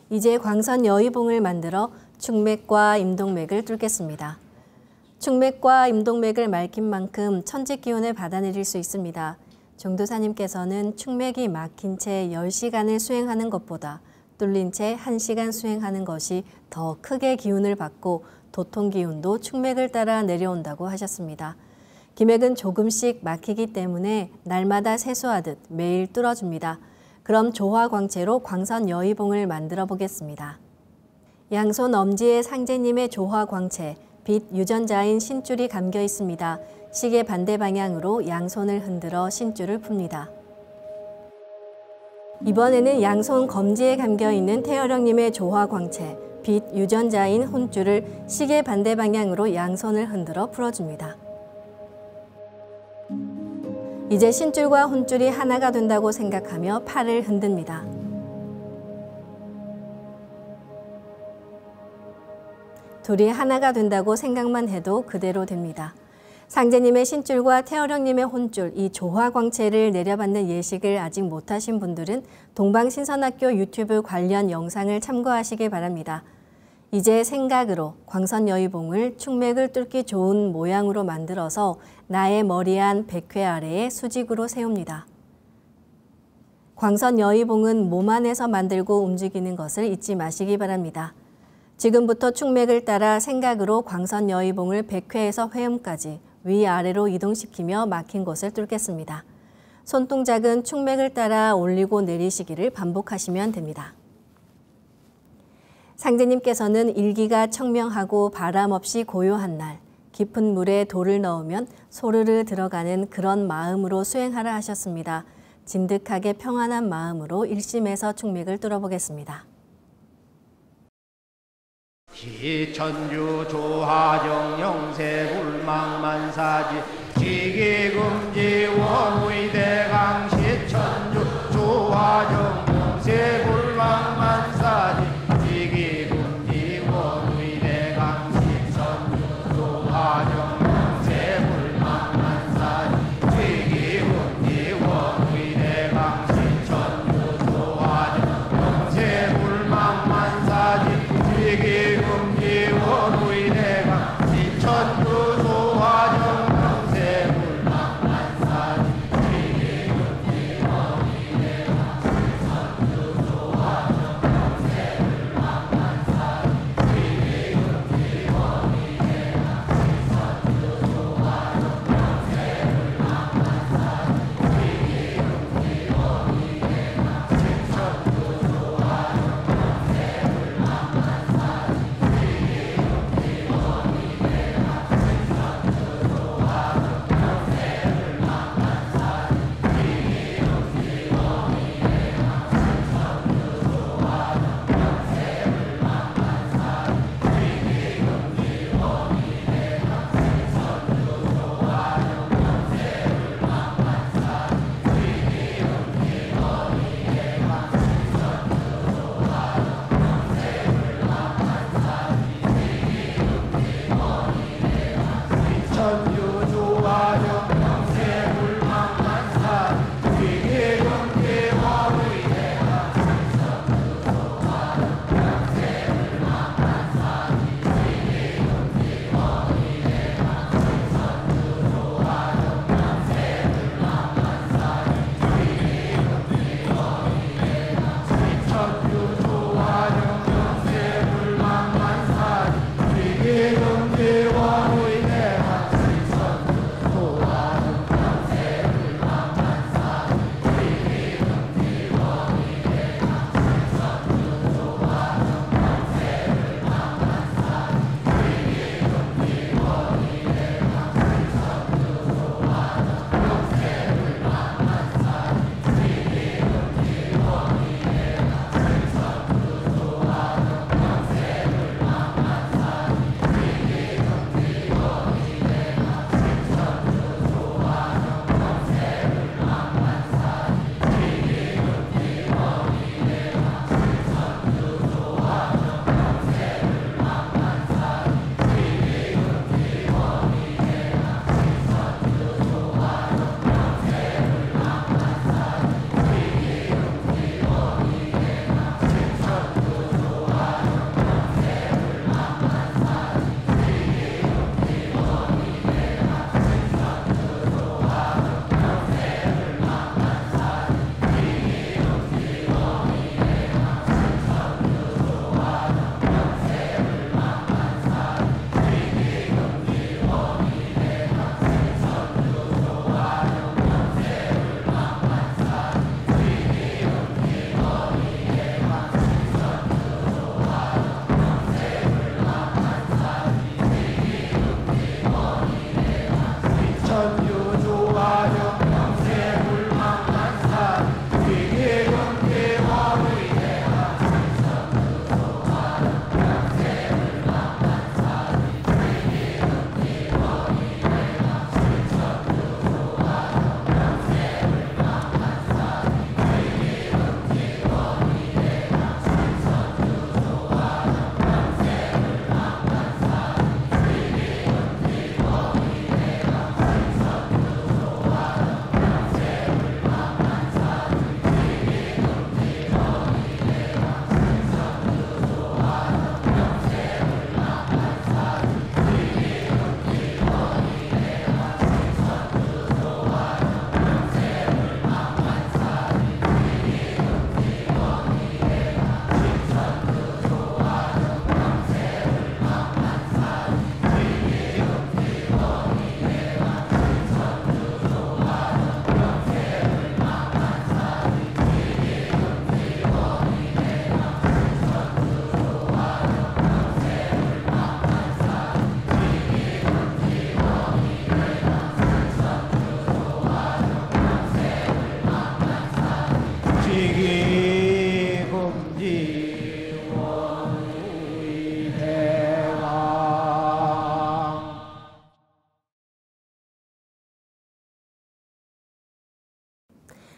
이제 광선 여의봉을 만들어 축맥과 임동맥을 뚫겠습니다. 축맥과 임동맥을 맑힌 만큼 천지 기운을 받아내릴 수 있습니다. 종도사님께서는 축맥이 막힌 채 10시간을 수행하는 것보다 뚫린 채 1시간 수행하는 것이 더 크게 기운을 받고 도통 기운도 축맥을 따라 내려온다고 하셨습니다. 기맥은 조금씩 막히기 때문에 날마다 세수하듯 매일 뚫어줍니다. 그럼 조화광채로 광선 여의봉을 만들어 보겠습니다. 양손 엄지에 상제님의 조화광채, 빛 유전자인 신줄이 감겨 있습니다. 시계 반대 방향으로 양손을 흔들어 신줄을 풉니다. 이번에는 양손 검지에 감겨 있는 태어령님의 조화광채, 빛 유전자인 혼줄을 시계 반대 방향으로 양손을 흔들어 풀어줍니다. 이제 신줄과 혼줄이 하나가 된다고 생각하며 팔을 흔듭니다. 둘이 하나가 된다고 생각만 해도 그대로 됩니다. 상제님의 신줄과 태어령님의 혼줄, 이 조화광채를 내려받는 예식을 아직 못하신 분들은 동방신선학교 유튜브 관련 영상을 참고하시기 바랍니다. 이제 생각으로 광선 여의봉을 축맥을 뚫기 좋은 모양으로 만들어서 나의 머리 안 100회 아래에 수직으로 세웁니다. 광선 여의봉은 몸 안에서 만들고 움직이는 것을 잊지 마시기 바랍니다. 지금부터 축맥을 따라 생각으로 광선 여의봉을 100회에서 회음까지 위아래로 이동시키며 막힌 곳을 뚫겠습니다. 손동작은 축맥을 따라 올리고 내리시기를 반복하시면 됩니다. 상제님께서는 일기가 청명하고 바람 없이 고요한 날, 깊은 물에 돌을 넣으면 소르르 들어가는 그런 마음으로 수행하라 하셨습니다. 진득하게 평안한 마음으로 일심에서 축맥을 뚫어보겠습니다. 기천주 조하정 영세 불망만사지 지기금지 원의대강 시천주 조하정 영세 불망만사지 지기금지 원의대강 시천주 조하정 영세 불망만사지 지기금지 원의대강 시천주 조하정 영세 불망만사지 지기금지 원의대강 시천주 조하정 영세 불망만사지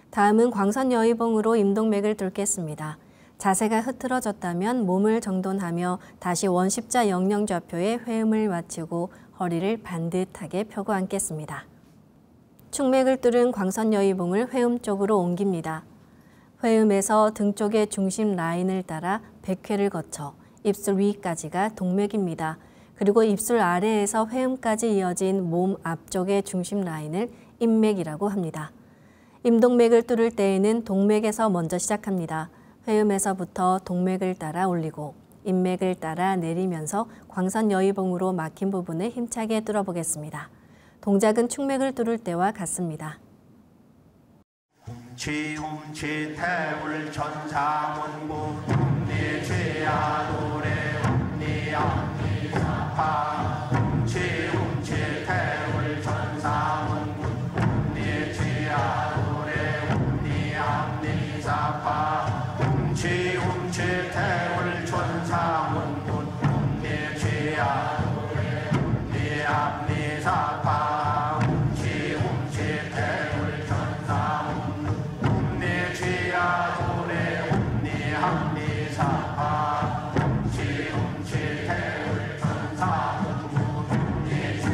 다음은 광선 여의봉으로 임동맥을 뚫겠습니다. 자세가 흐트러졌다면 몸을 정돈하며 다시 원십자 영영좌표에 회음을 마치고 허리를 반듯하게 펴고 앉겠습니다. 충맥을 뚫은 광선 여의봉을 회음 쪽으로 옮깁니다. 회음에서 등 쪽의 중심 라인을 따라 백회를 거쳐 입술 위까지가 동맥입니다. 그리고 입술 아래에서 회음까지 이어진 몸 앞쪽의 중심 라인을 임맥이라고 합니다. 임동맥을 뚫을 때에는 동맥에서 먼저 시작합니다. 회음에서부터 동맥을 따라 올리고 임맥을 따라 내리면서 광선 여의봉으로 막힌 부분을 힘차게 뚫어보겠습니다. 동작은 충맥을 뚫을 때와 같습니다. 지움치 태울 천사문구 내 죄야 노래 내 암리사파 지움치 태울 천사문구 내 죄야 노래 내 암리사파 지움치 태울 천사문구 내 죄야 노래 내 암리사파 지움치 태울 천사문구 내 죄야 노래 내 합리사파 지움치 태울 천사문구 내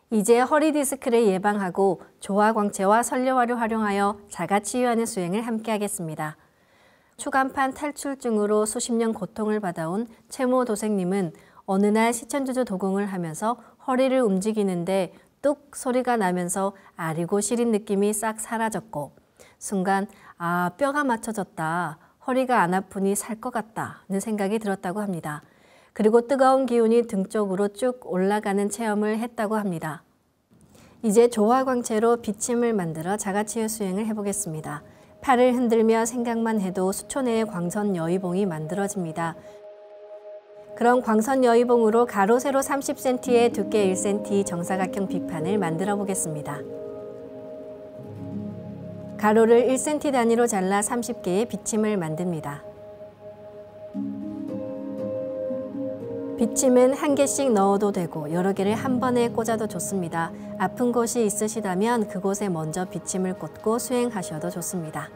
이제 허리 디스크를 예방하고 조화광채와 선료화를 활용하여 자가치유하는 수행을 함께 하겠습니다. 추간판 탈출증으로 수십 년 고통을 받아온 최모 도생님은 어느 날 시천주조 도공을 하면서 허리를 움직이는데 뚝 소리가 나면서 아리고 시린 느낌이 싹 사라졌고 순간 아, 뼈가 맞춰졌다. 허리가 안 아프니 살 것 같다는 생각이 들었다고 합니다. 그리고 뜨거운 기운이 등 쪽으로 쭉 올라가는 체험을 했다고 합니다. 이제 조화광채로 비침을 만들어 자가치유 수행을 해보겠습니다. 팔을 흔들며 생각만 해도 수초 내에 광선 여의봉이 만들어집니다. 그런 광선 여의봉으로 가로 세로 30cm에 두께 1cm 정사각형 비판을 만들어 보겠습니다. 가로를 1cm 단위로 잘라 30개의 비침을 만듭니다. 비침은 한 개씩 넣어도 되고 여러 개를 한 번에 꽂아도 좋습니다. 아픈 곳이 있으시다면 그곳에 먼저 비침을 꽂고 수행하셔도 좋습니다.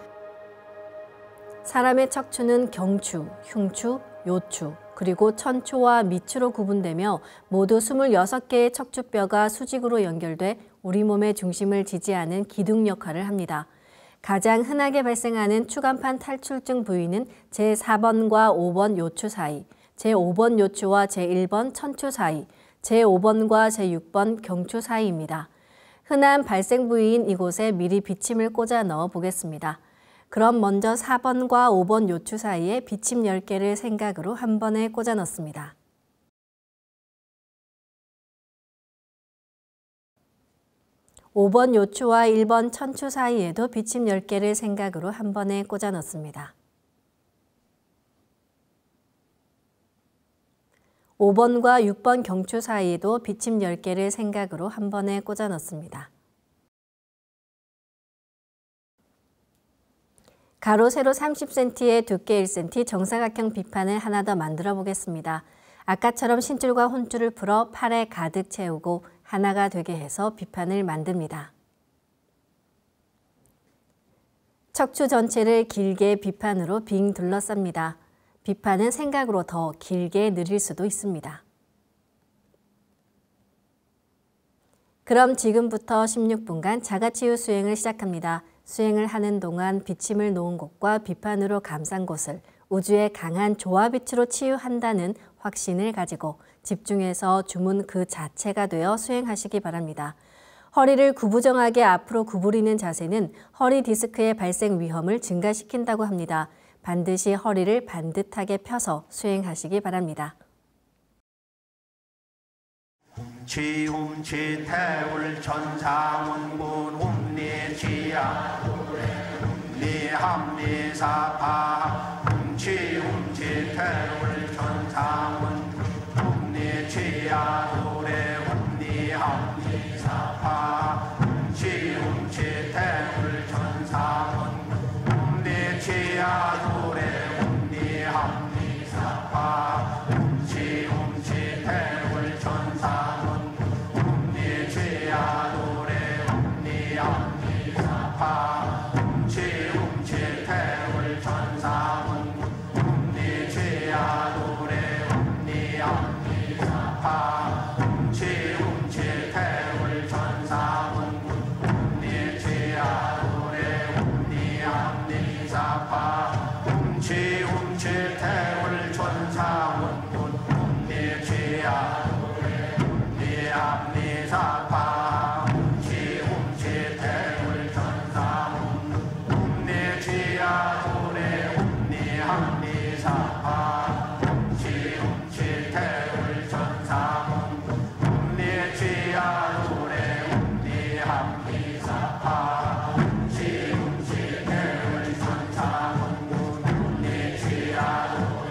사람의 척추는 경추, 흉추, 요추, 그리고 천추와 미추로 구분되며 모두 26개의 척추뼈가 수직으로 연결돼 우리 몸의 중심을 지지하는 기둥 역할을 합니다. 가장 흔하게 발생하는 추간판 탈출증 부위는 제4번과 5번 요추 사이, 제5번 요추와 제1번 천추 사이, 제5번과 제6번 경추 사이입니다. 흔한 발생 부위인 이곳에 미리 비침을 꽂아 넣어 보겠습니다. 그럼 먼저 4번과 5번 요추 사이에 비침 10개를 생각으로 한 번에 꽂아 넣습니다. (5번) 요추와 (1번) 천추 사이에도 비침 10개를 생각으로 한 번에 꽂아 넣습니다. (5번과 6번) 경추 사이에도 비침 10개를 생각으로 한 번에 꽂아 넣습니다. 가로 세로 30cm에 두께 1cm 정사각형 비판을 하나 더 만들어 보겠습니다. 아까처럼 신줄과 혼줄을 풀어 팔에 가득 채우고 하나가 되게 해서 비판을 만듭니다. 척추 전체를 길게 비판으로 빙 둘러쌉니다. 비판은 생각으로 더 길게 늘릴 수도 있습니다. 그럼 지금부터 16분간 자가치유 수행을 시작합니다. 수행을 하는 동안 비침을 놓은 곳과 비판으로 감싼 곳을 우주의 강한 조화빛으로 치유한다는 확신을 가지고 집중해서 주문 그 자체가 되어 수행하시기 바랍니다. 허리를 구부정하게 앞으로 구부리는 자세는 허리 디스크의 발생 위험을 증가시킨다고 합니다. 반드시 허리를 반듯하게 펴서 수행하시기 바랍니다. 훔치 태울 천상운군 훔리지야 훔리합리사파 훔치 태울 천상운군 훔리지야 노래 훔리합리사파 훔치 태울 천상운군 훔리지야 노래 훔리합리사파 훔치 태울 천상운군 훔리지야 노래 훔리합리사파 훔치 태울 천상운군 훔리지야 노래 훔리합리사파 훔치 태울 천상운군 훔리지야 노래 훔리합리사파 훔치 태울 천상운군 훔리지야 훔리합리사파 훔치 태울 천상운군 훔리지야 노래 훔리합리사파 훔치 태울 천상운군 훔리지야 노래 훔리합리사파 훔치 태울 천상운군 훔리지야 노래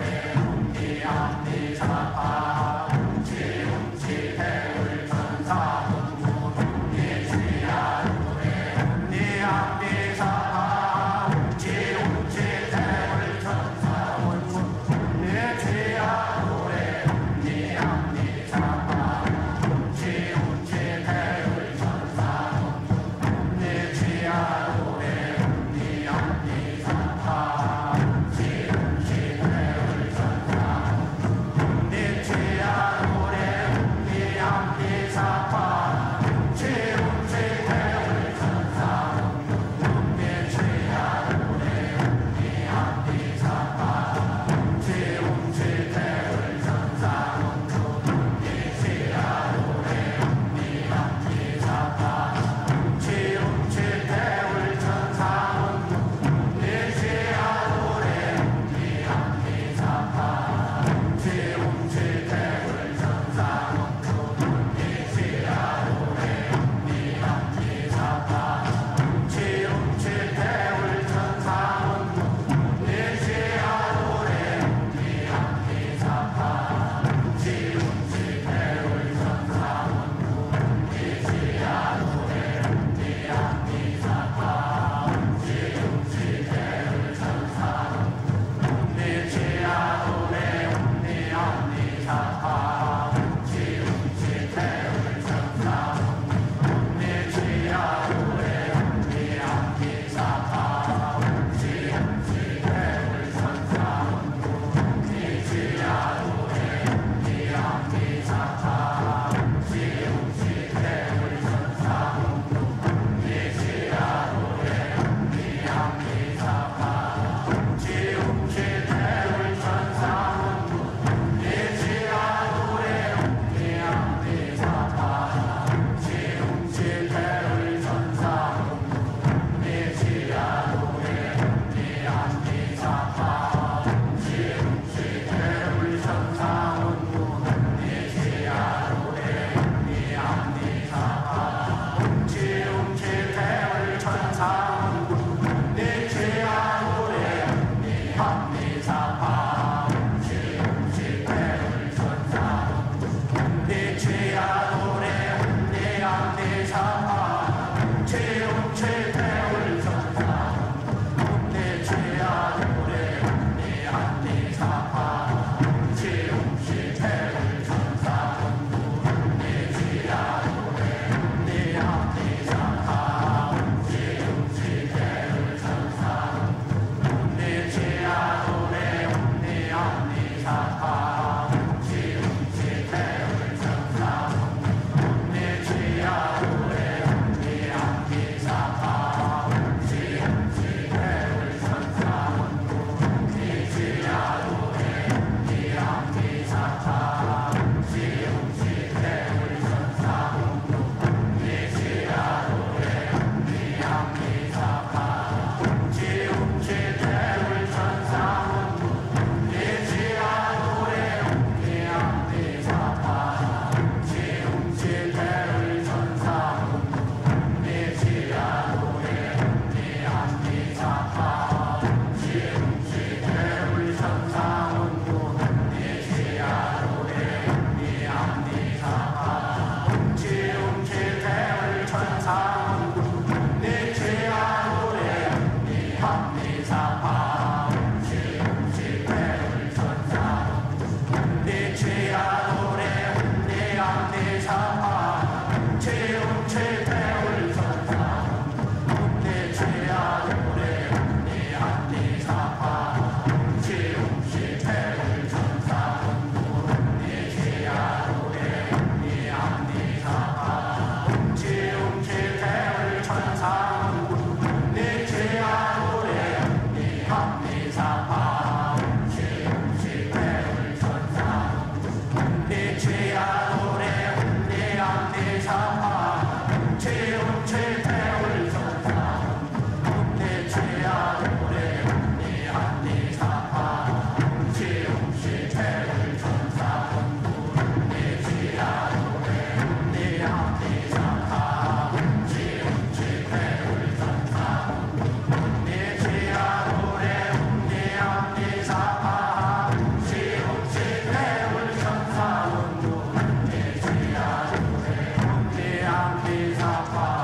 훔리합리사파 훔치 태울 천상운군 사파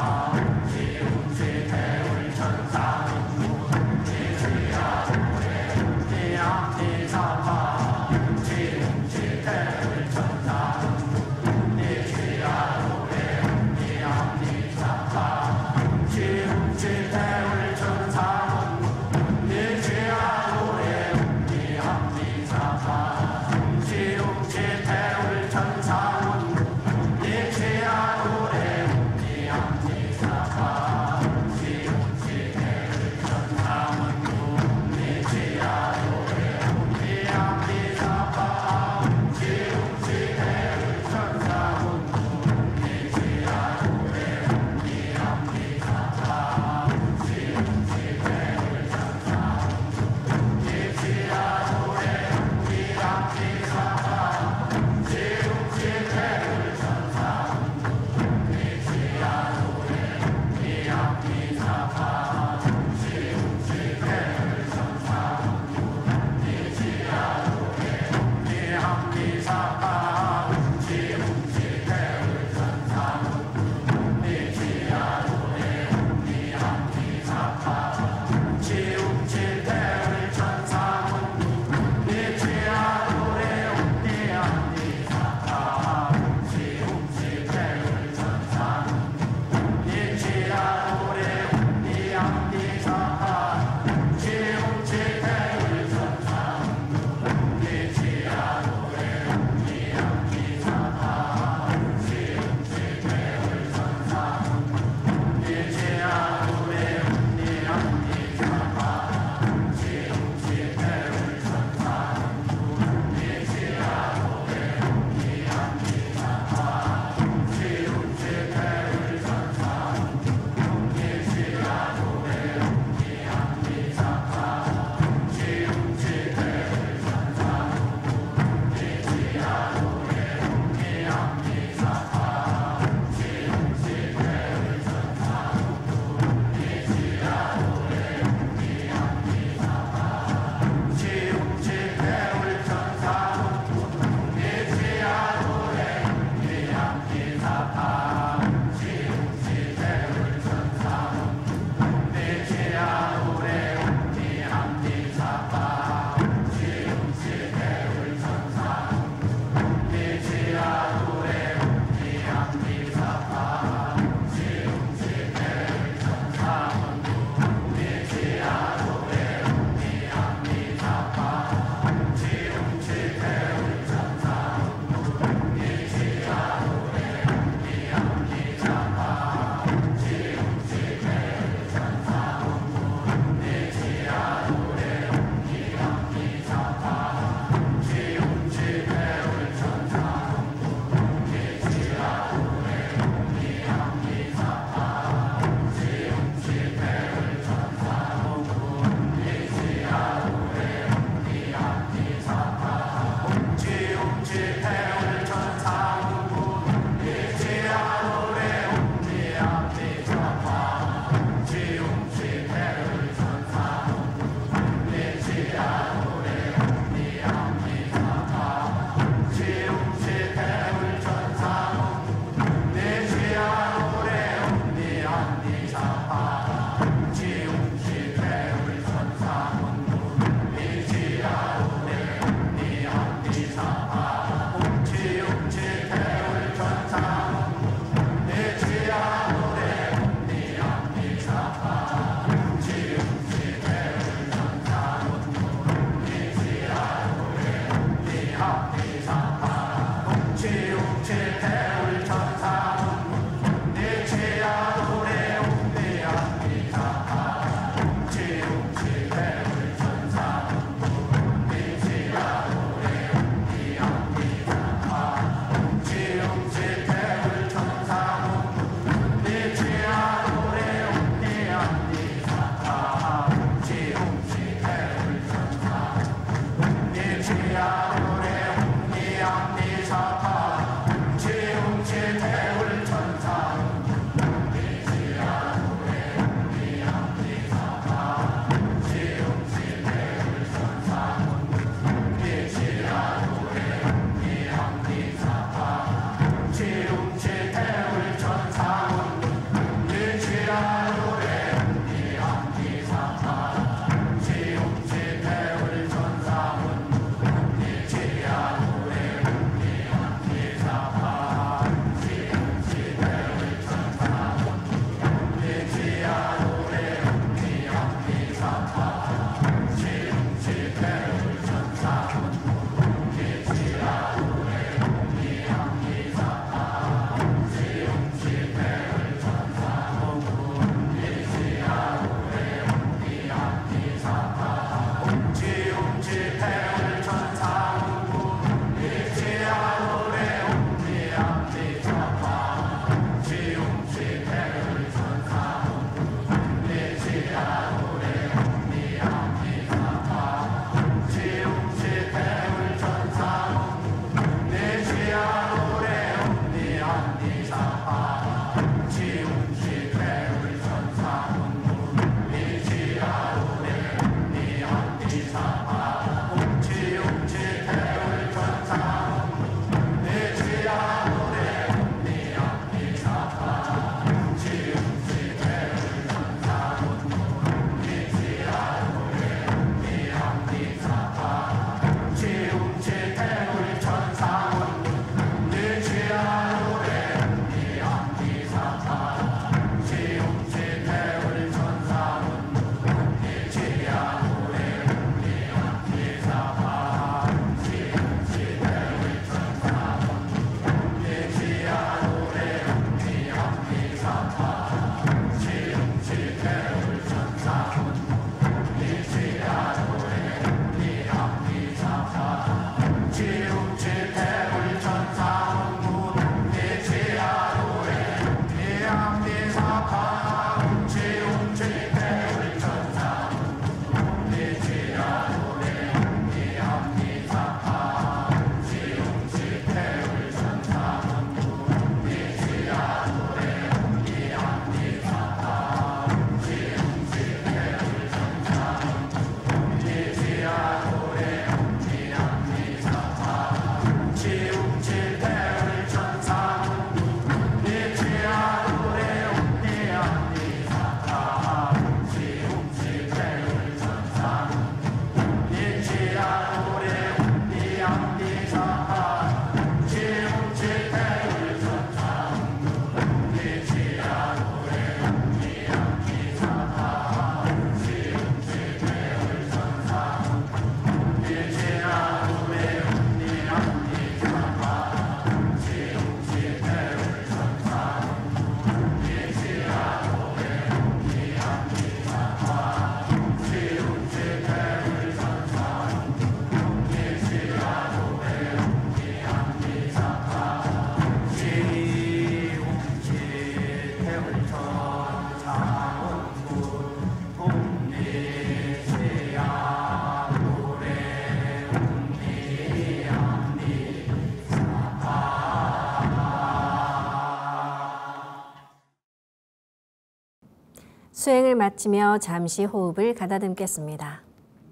수행을 마치며 잠시 호흡을 가다듬겠습니다.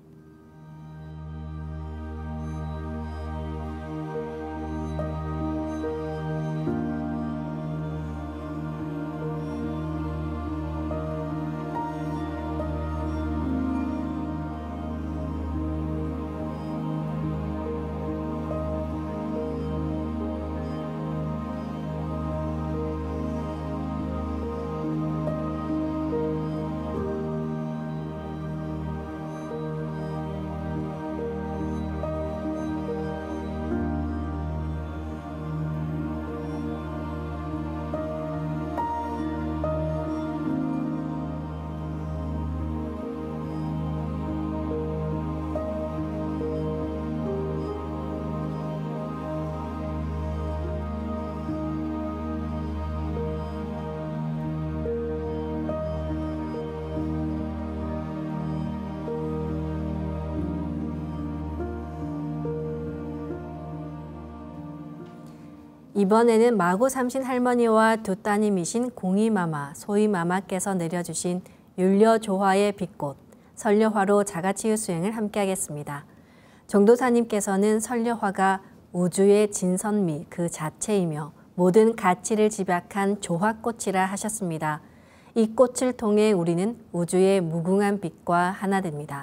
이번에는 마고 삼신 할머니와 두 따님이신 공이마마, 소이마마께서 내려주신 율려조화의 빛꽃, 설려화로 자가치유 수행을 함께하겠습니다. 정도사님께서는 설려화가 우주의 진선미 그 자체이며 모든 가치를 집약한 조화꽃이라 하셨습니다. 이 꽃을 통해 우리는 우주의 무궁한 빛과 하나 됩니다.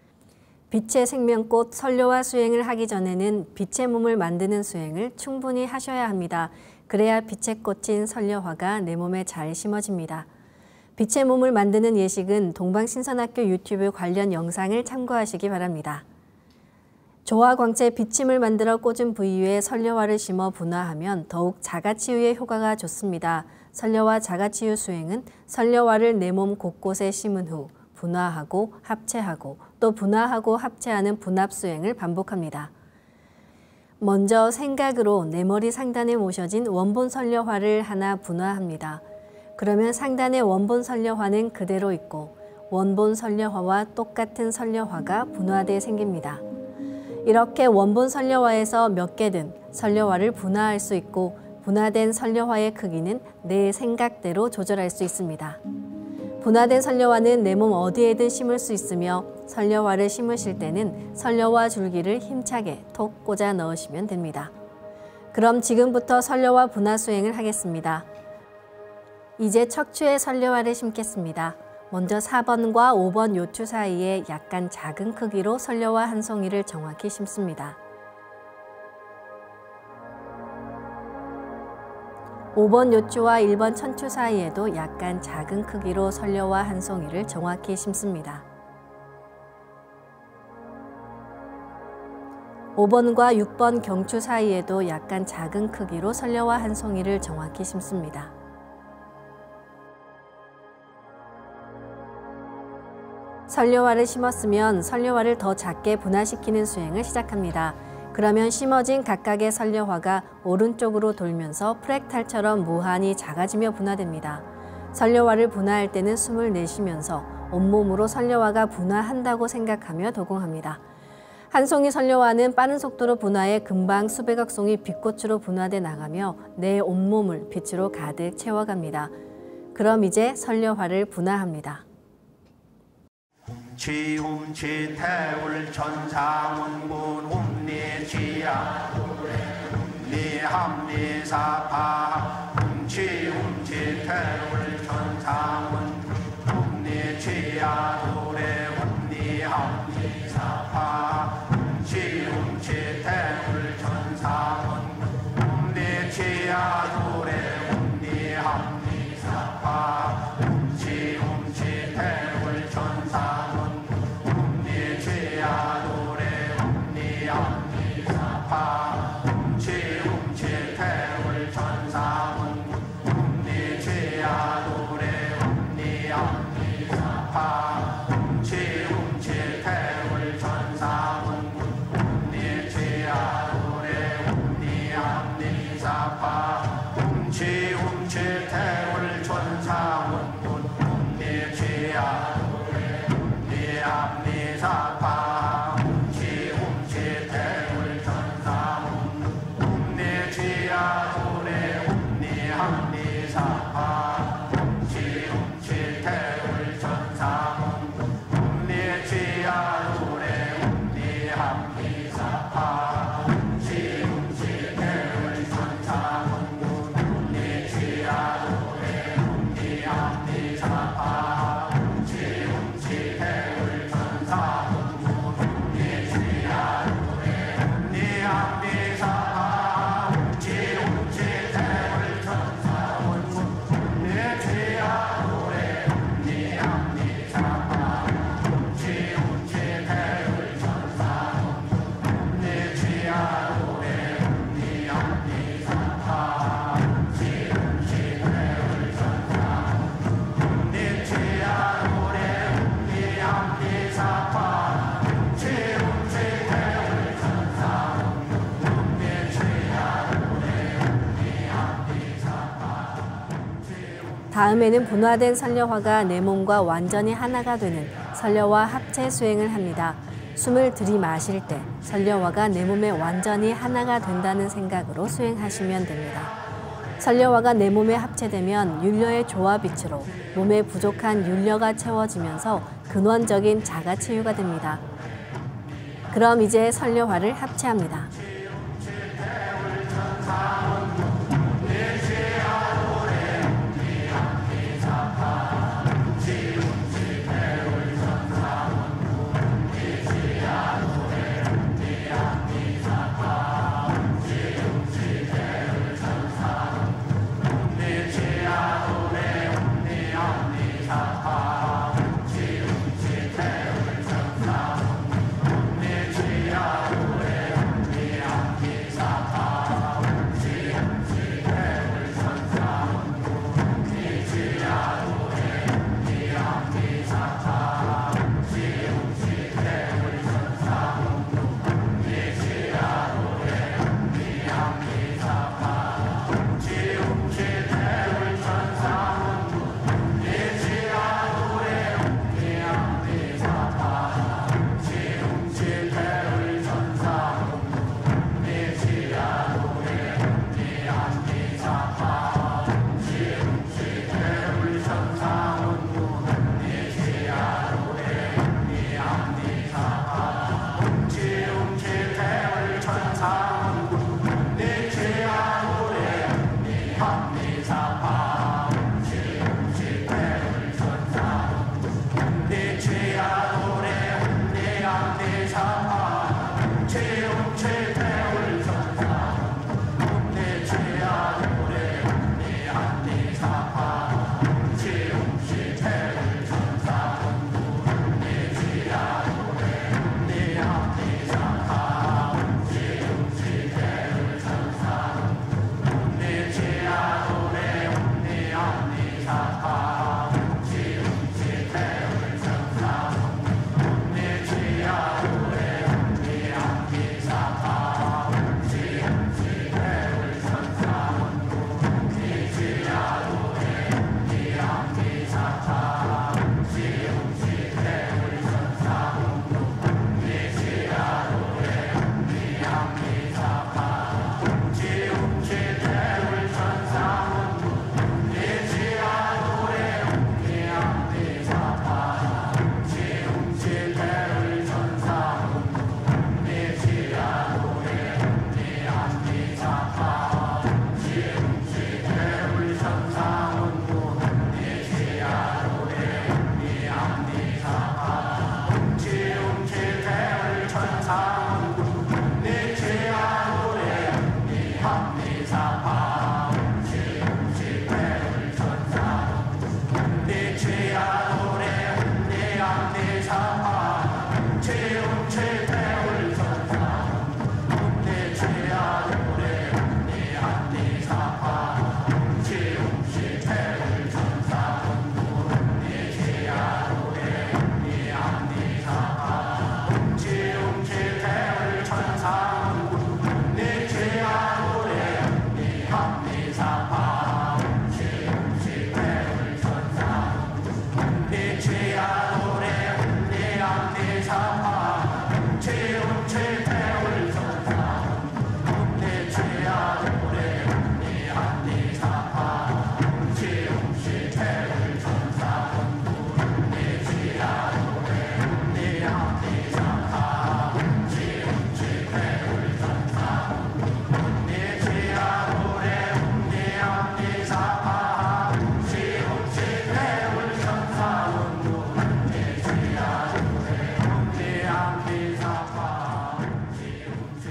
빛의 생명꽃 설려화 수행을 하기 전에는 빛의 몸을 만드는 수행을 충분히 하셔야 합니다. 그래야 빛의 꽃인 설려화가 내 몸에 잘 심어집니다. 빛의 몸을 만드는 예식은 동방신선학교 유튜브 관련 영상을 참고하시기 바랍니다. 조화광채 비침을 만들어 꽂은 부위에 설려화를 심어 분화하면 더욱 자가치유의 효과가 좋습니다. 설려화 자가치유 수행은 설려화를 내 몸 곳곳에 심은 후 분화하고 합체하고 또 분화하고 합체하는 분합 수행을 반복합니다. 먼저 생각으로 내 머리 상단에 모셔진 원본 설려화를 하나 분화합니다. 그러면 상단의 원본 설려화는 그대로 있고 원본 설려화와 똑같은 설려화가 분화돼 생깁니다. 이렇게 원본 설려화에서 몇 개든 설려화를 분화할 수 있고 분화된 선려화의 크기는 내 생각대로 조절할 수 있습니다. 분화된 선려화는 내 몸 어디에든 심을 수 있으며 선려화를 심으실 때는 선려화 줄기를 힘차게 톡 꽂아 넣으시면 됩니다. 그럼 지금부터 선려화 분화 수행을 하겠습니다. 이제 척추에 선려화를 심겠습니다. 먼저 4번과 5번 요추 사이에 약간 작은 크기로 선려화 한 송이를 정확히 심습니다. 5번 요추와 1번 천추 사이에도 약간 작은 크기로 선려화 한 송이를 정확히 심습니다. 5번과 6번 경추 사이에도 약간 작은 크기로 선려화 한 송이를 정확히 심습니다. 선려화를 심었으면 선려화를 더 작게 분화시키는 수행을 시작합니다. 그러면 심어진 각각의 선려화가 오른쪽으로 돌면서 프랙탈처럼 무한히 작아지며 분화됩니다. 선려화를 분화할 때는 숨을 내쉬면서 온몸으로 선려화가 분화한다고 생각하며 도공합니다. 한 송이 선려화는 빠른 속도로 분화해 금방 수백억 송이 빛꽃으로 분화돼 나가며 내 온몸을 빛으로 가득 채워갑니다. 그럼 이제 선려화를 분화합니다. 훔치 태울 천상운군 훔리지야 훔리합리사파 훔치 태울 천상운 훔리지야 도래 훔리합리사파 훔치 태울 천상운 훔리지야 도래 훔리합리사파 훔치 태울 천상운 다음에는 분화된 선려화가 내 몸과 완전히 하나가 되는 선려화 합체 수행을 합니다. 숨을 들이마실 때 선려화가 내 몸에 완전히 하나가 된다는 생각으로 수행하시면 됩니다. 선려화가 내 몸에 합체되면 율려의 조화빛으로 몸에 부족한 율려가 채워지면서 근원적인 자가치유가 됩니다. 그럼 이제 선려화를 합체합니다.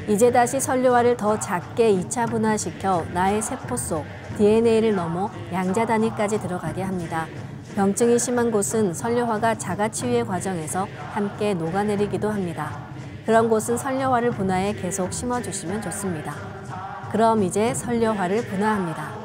이제 다시 선료화를 더 작게 2차 분화시켜 나의 세포 속 DNA를 넘어 양자 단위까지 들어가게 합니다. 병증이 심한 곳은 선료화가 자가 치유의 과정에서 함께 녹아내리기도 합니다. 그런 곳은 선료화를 분화해 계속 심어주시면 좋습니다. 그럼 이제 선료화를 분화합니다.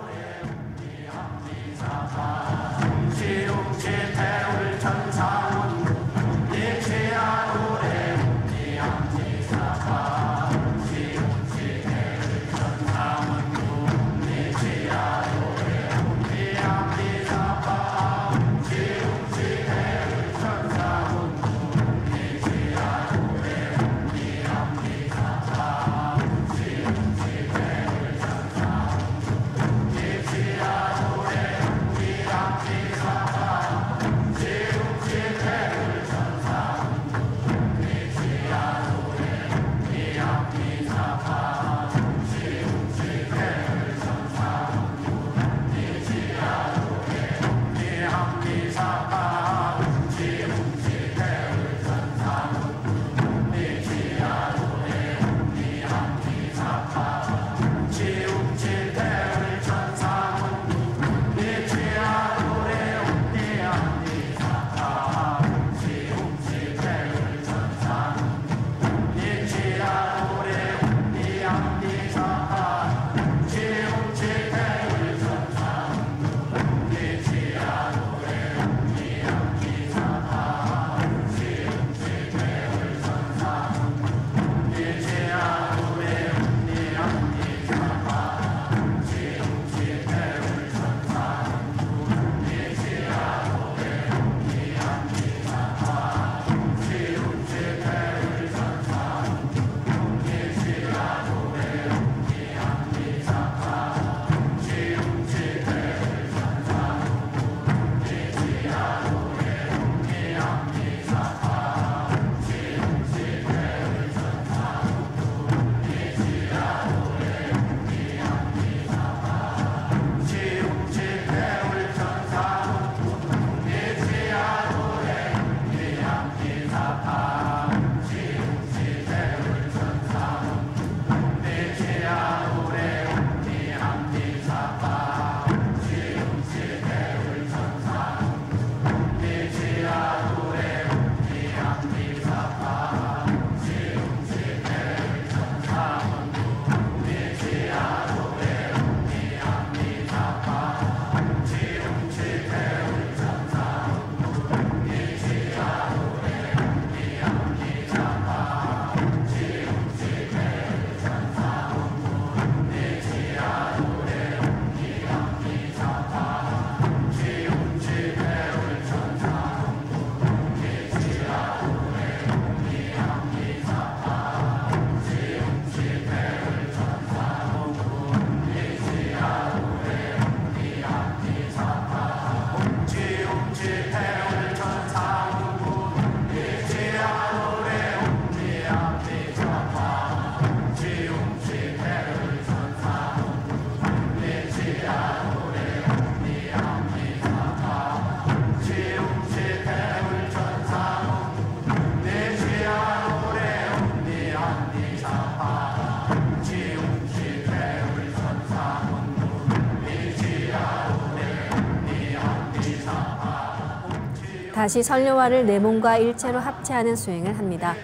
다시 선료화를 내 몸과 일체로 합체하는 수행을 합니다.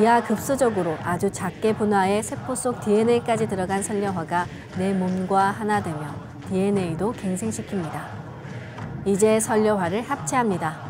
기하급수적으로 아주 작게 분화해 세포 속 DNA까지 들어간 선료화가 내 몸과 하나 되며 DNA도 갱생시킵니다. 이제 선료화를 합체합니다.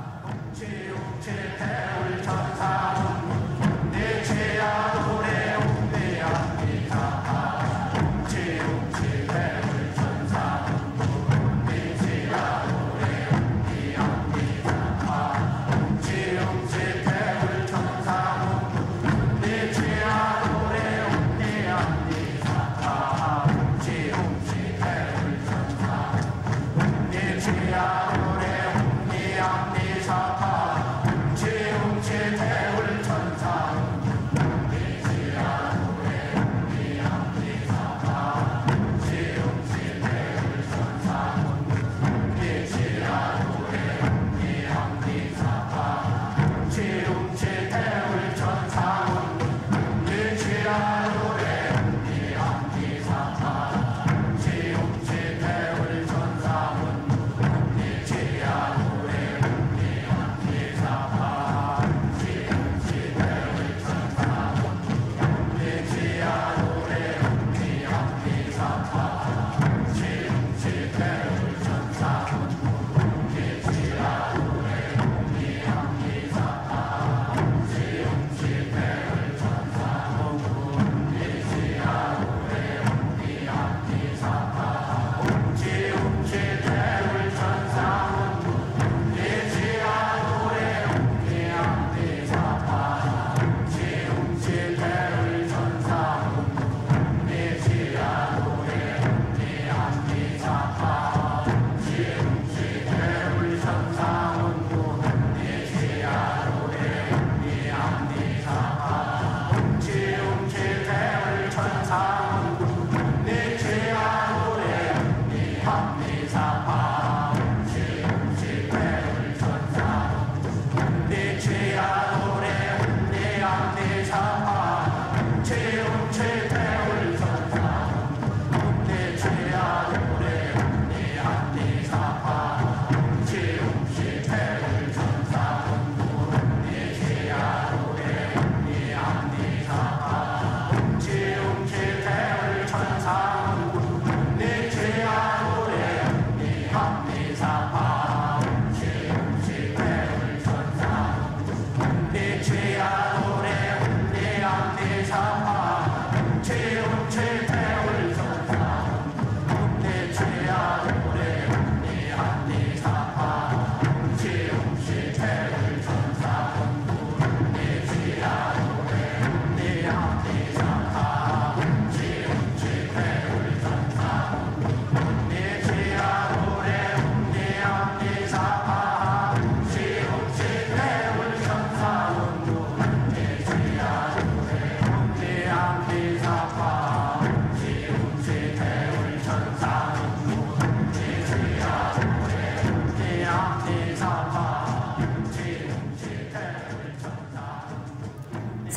지웅지 대울 천상운 네 지하 노래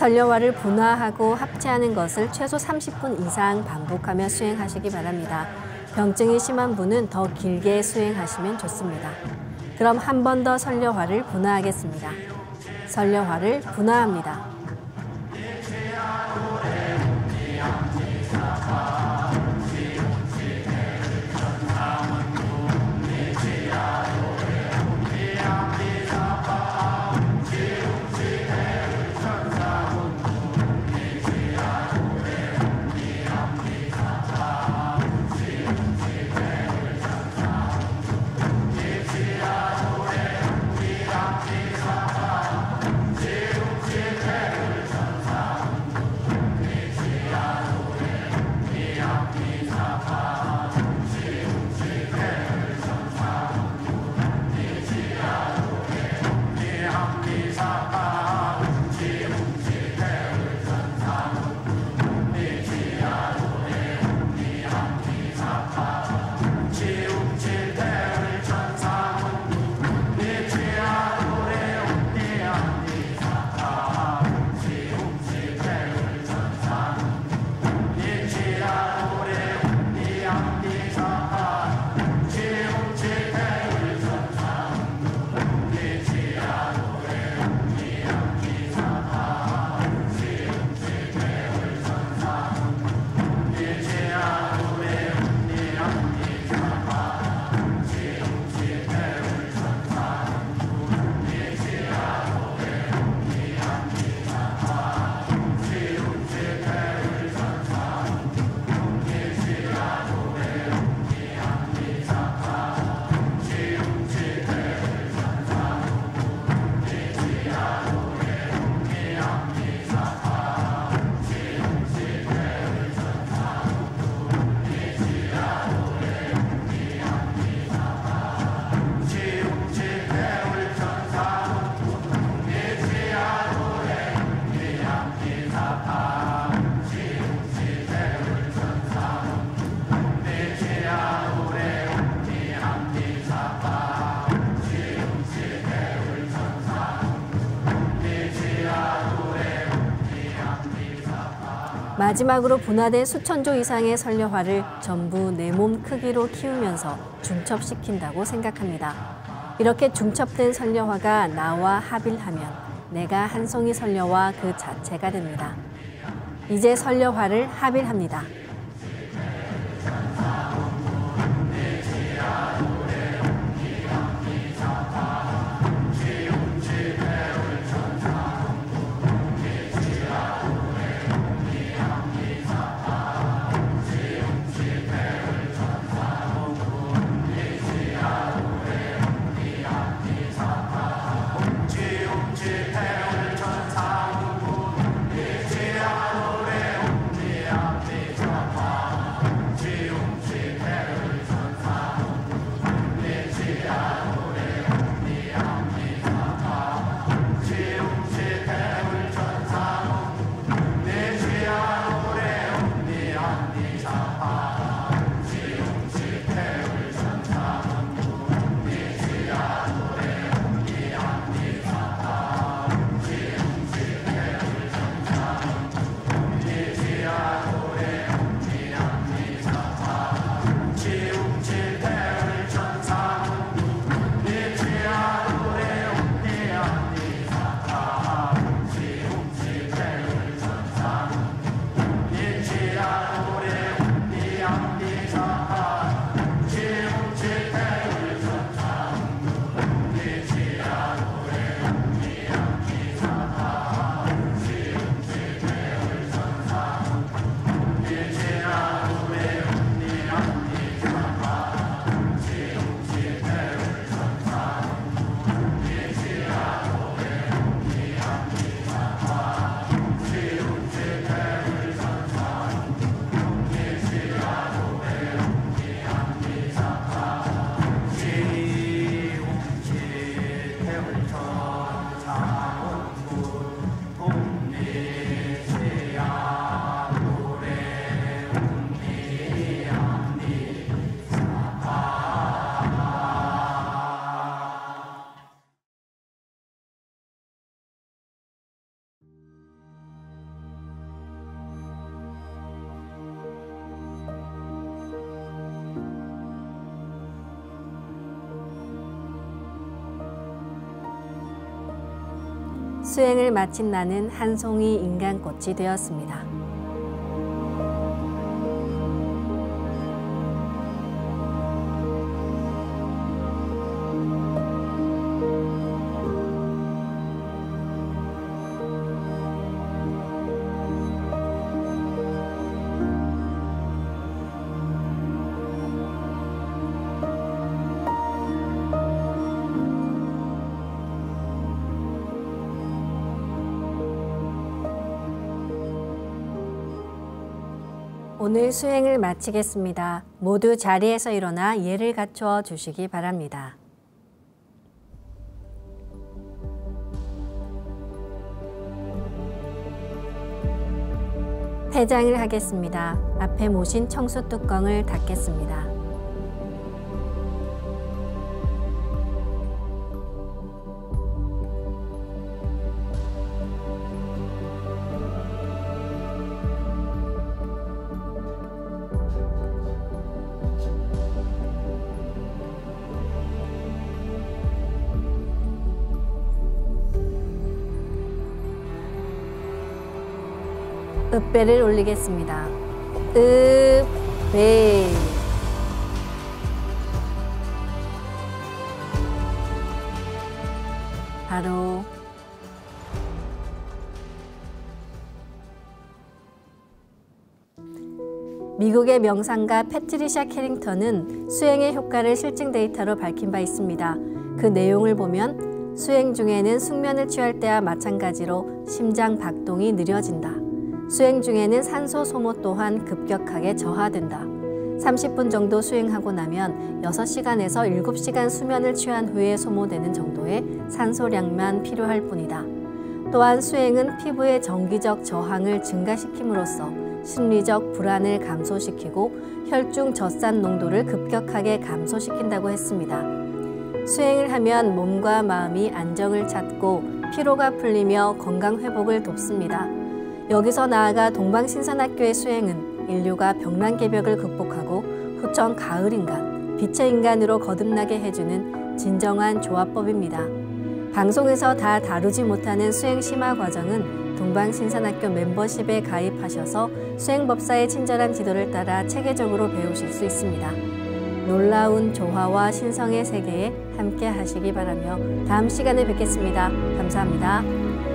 설려화를 분화하고 합체하는 것을 최소 30분 이상 반복하며 수행하시기 바랍니다. 병증이 심한 분은 더 길게 수행하시면 좋습니다. 그럼 한 번 더 설려화를 분화하겠습니다. 설려화를 분화합니다. 마지막으로 분화된 수천 조 이상의 설려화를 전부 내 몸 크기로 키우면서 중첩시킨다고 생각합니다. 이렇게 중첩된 설려화가 나와 합일하면 내가 한 송이 설려화 그 자체가 됩니다. 이제 설려화를 합일합니다. 수행을 마친 나는 한 송이 인간꽃이 되었습니다. 오늘 수행을 마치겠습니다. 모두 자리에서 일어나 예를 갖추어 주시기 바랍니다. 퇴장을 하겠습니다. 앞에 모신 청수 뚜껑을 닫겠습니다. 읍배를 올리겠습니다. 읍배. 바로 미국의 명상가 패트리샤 캐링턴은 수행의 효과를 실증 데이터로 밝힌 바 있습니다. 그 내용을 보면 수행 중에는 숙면을 취할 때와 마찬가지로 심장 박동이 느려진다. 수행 중에는 산소 소모 또한 급격하게 저하된다. 30분 정도 수행하고 나면 6시간에서 7시간 수면을 취한 후에 소모되는 정도의 산소량만 필요할 뿐이다. 또한 수행은 피부의 정기적 저항을 증가시킴으로써 심리적 불안을 감소시키고 혈중 젖산 농도를 급격하게 감소시킨다고 했습니다. 수행을 하면 몸과 마음이 안정을 찾고 피로가 풀리며 건강 회복을 돕습니다. 여기서 나아가 동방신선학교의 수행은 인류가 병난개벽을 극복하고 후천 가을인간, 빛의 인간으로 거듭나게 해주는 진정한 조합법입니다. 방송에서 다 다루지 못하는 수행 심화 과정은 동방신선학교 멤버십에 가입하셔서 수행법사의 친절한 지도를 따라 체계적으로 배우실 수 있습니다. 놀라운 조화와 신성의 세계에 함께 하시기 바라며 다음 시간에 뵙겠습니다. 감사합니다.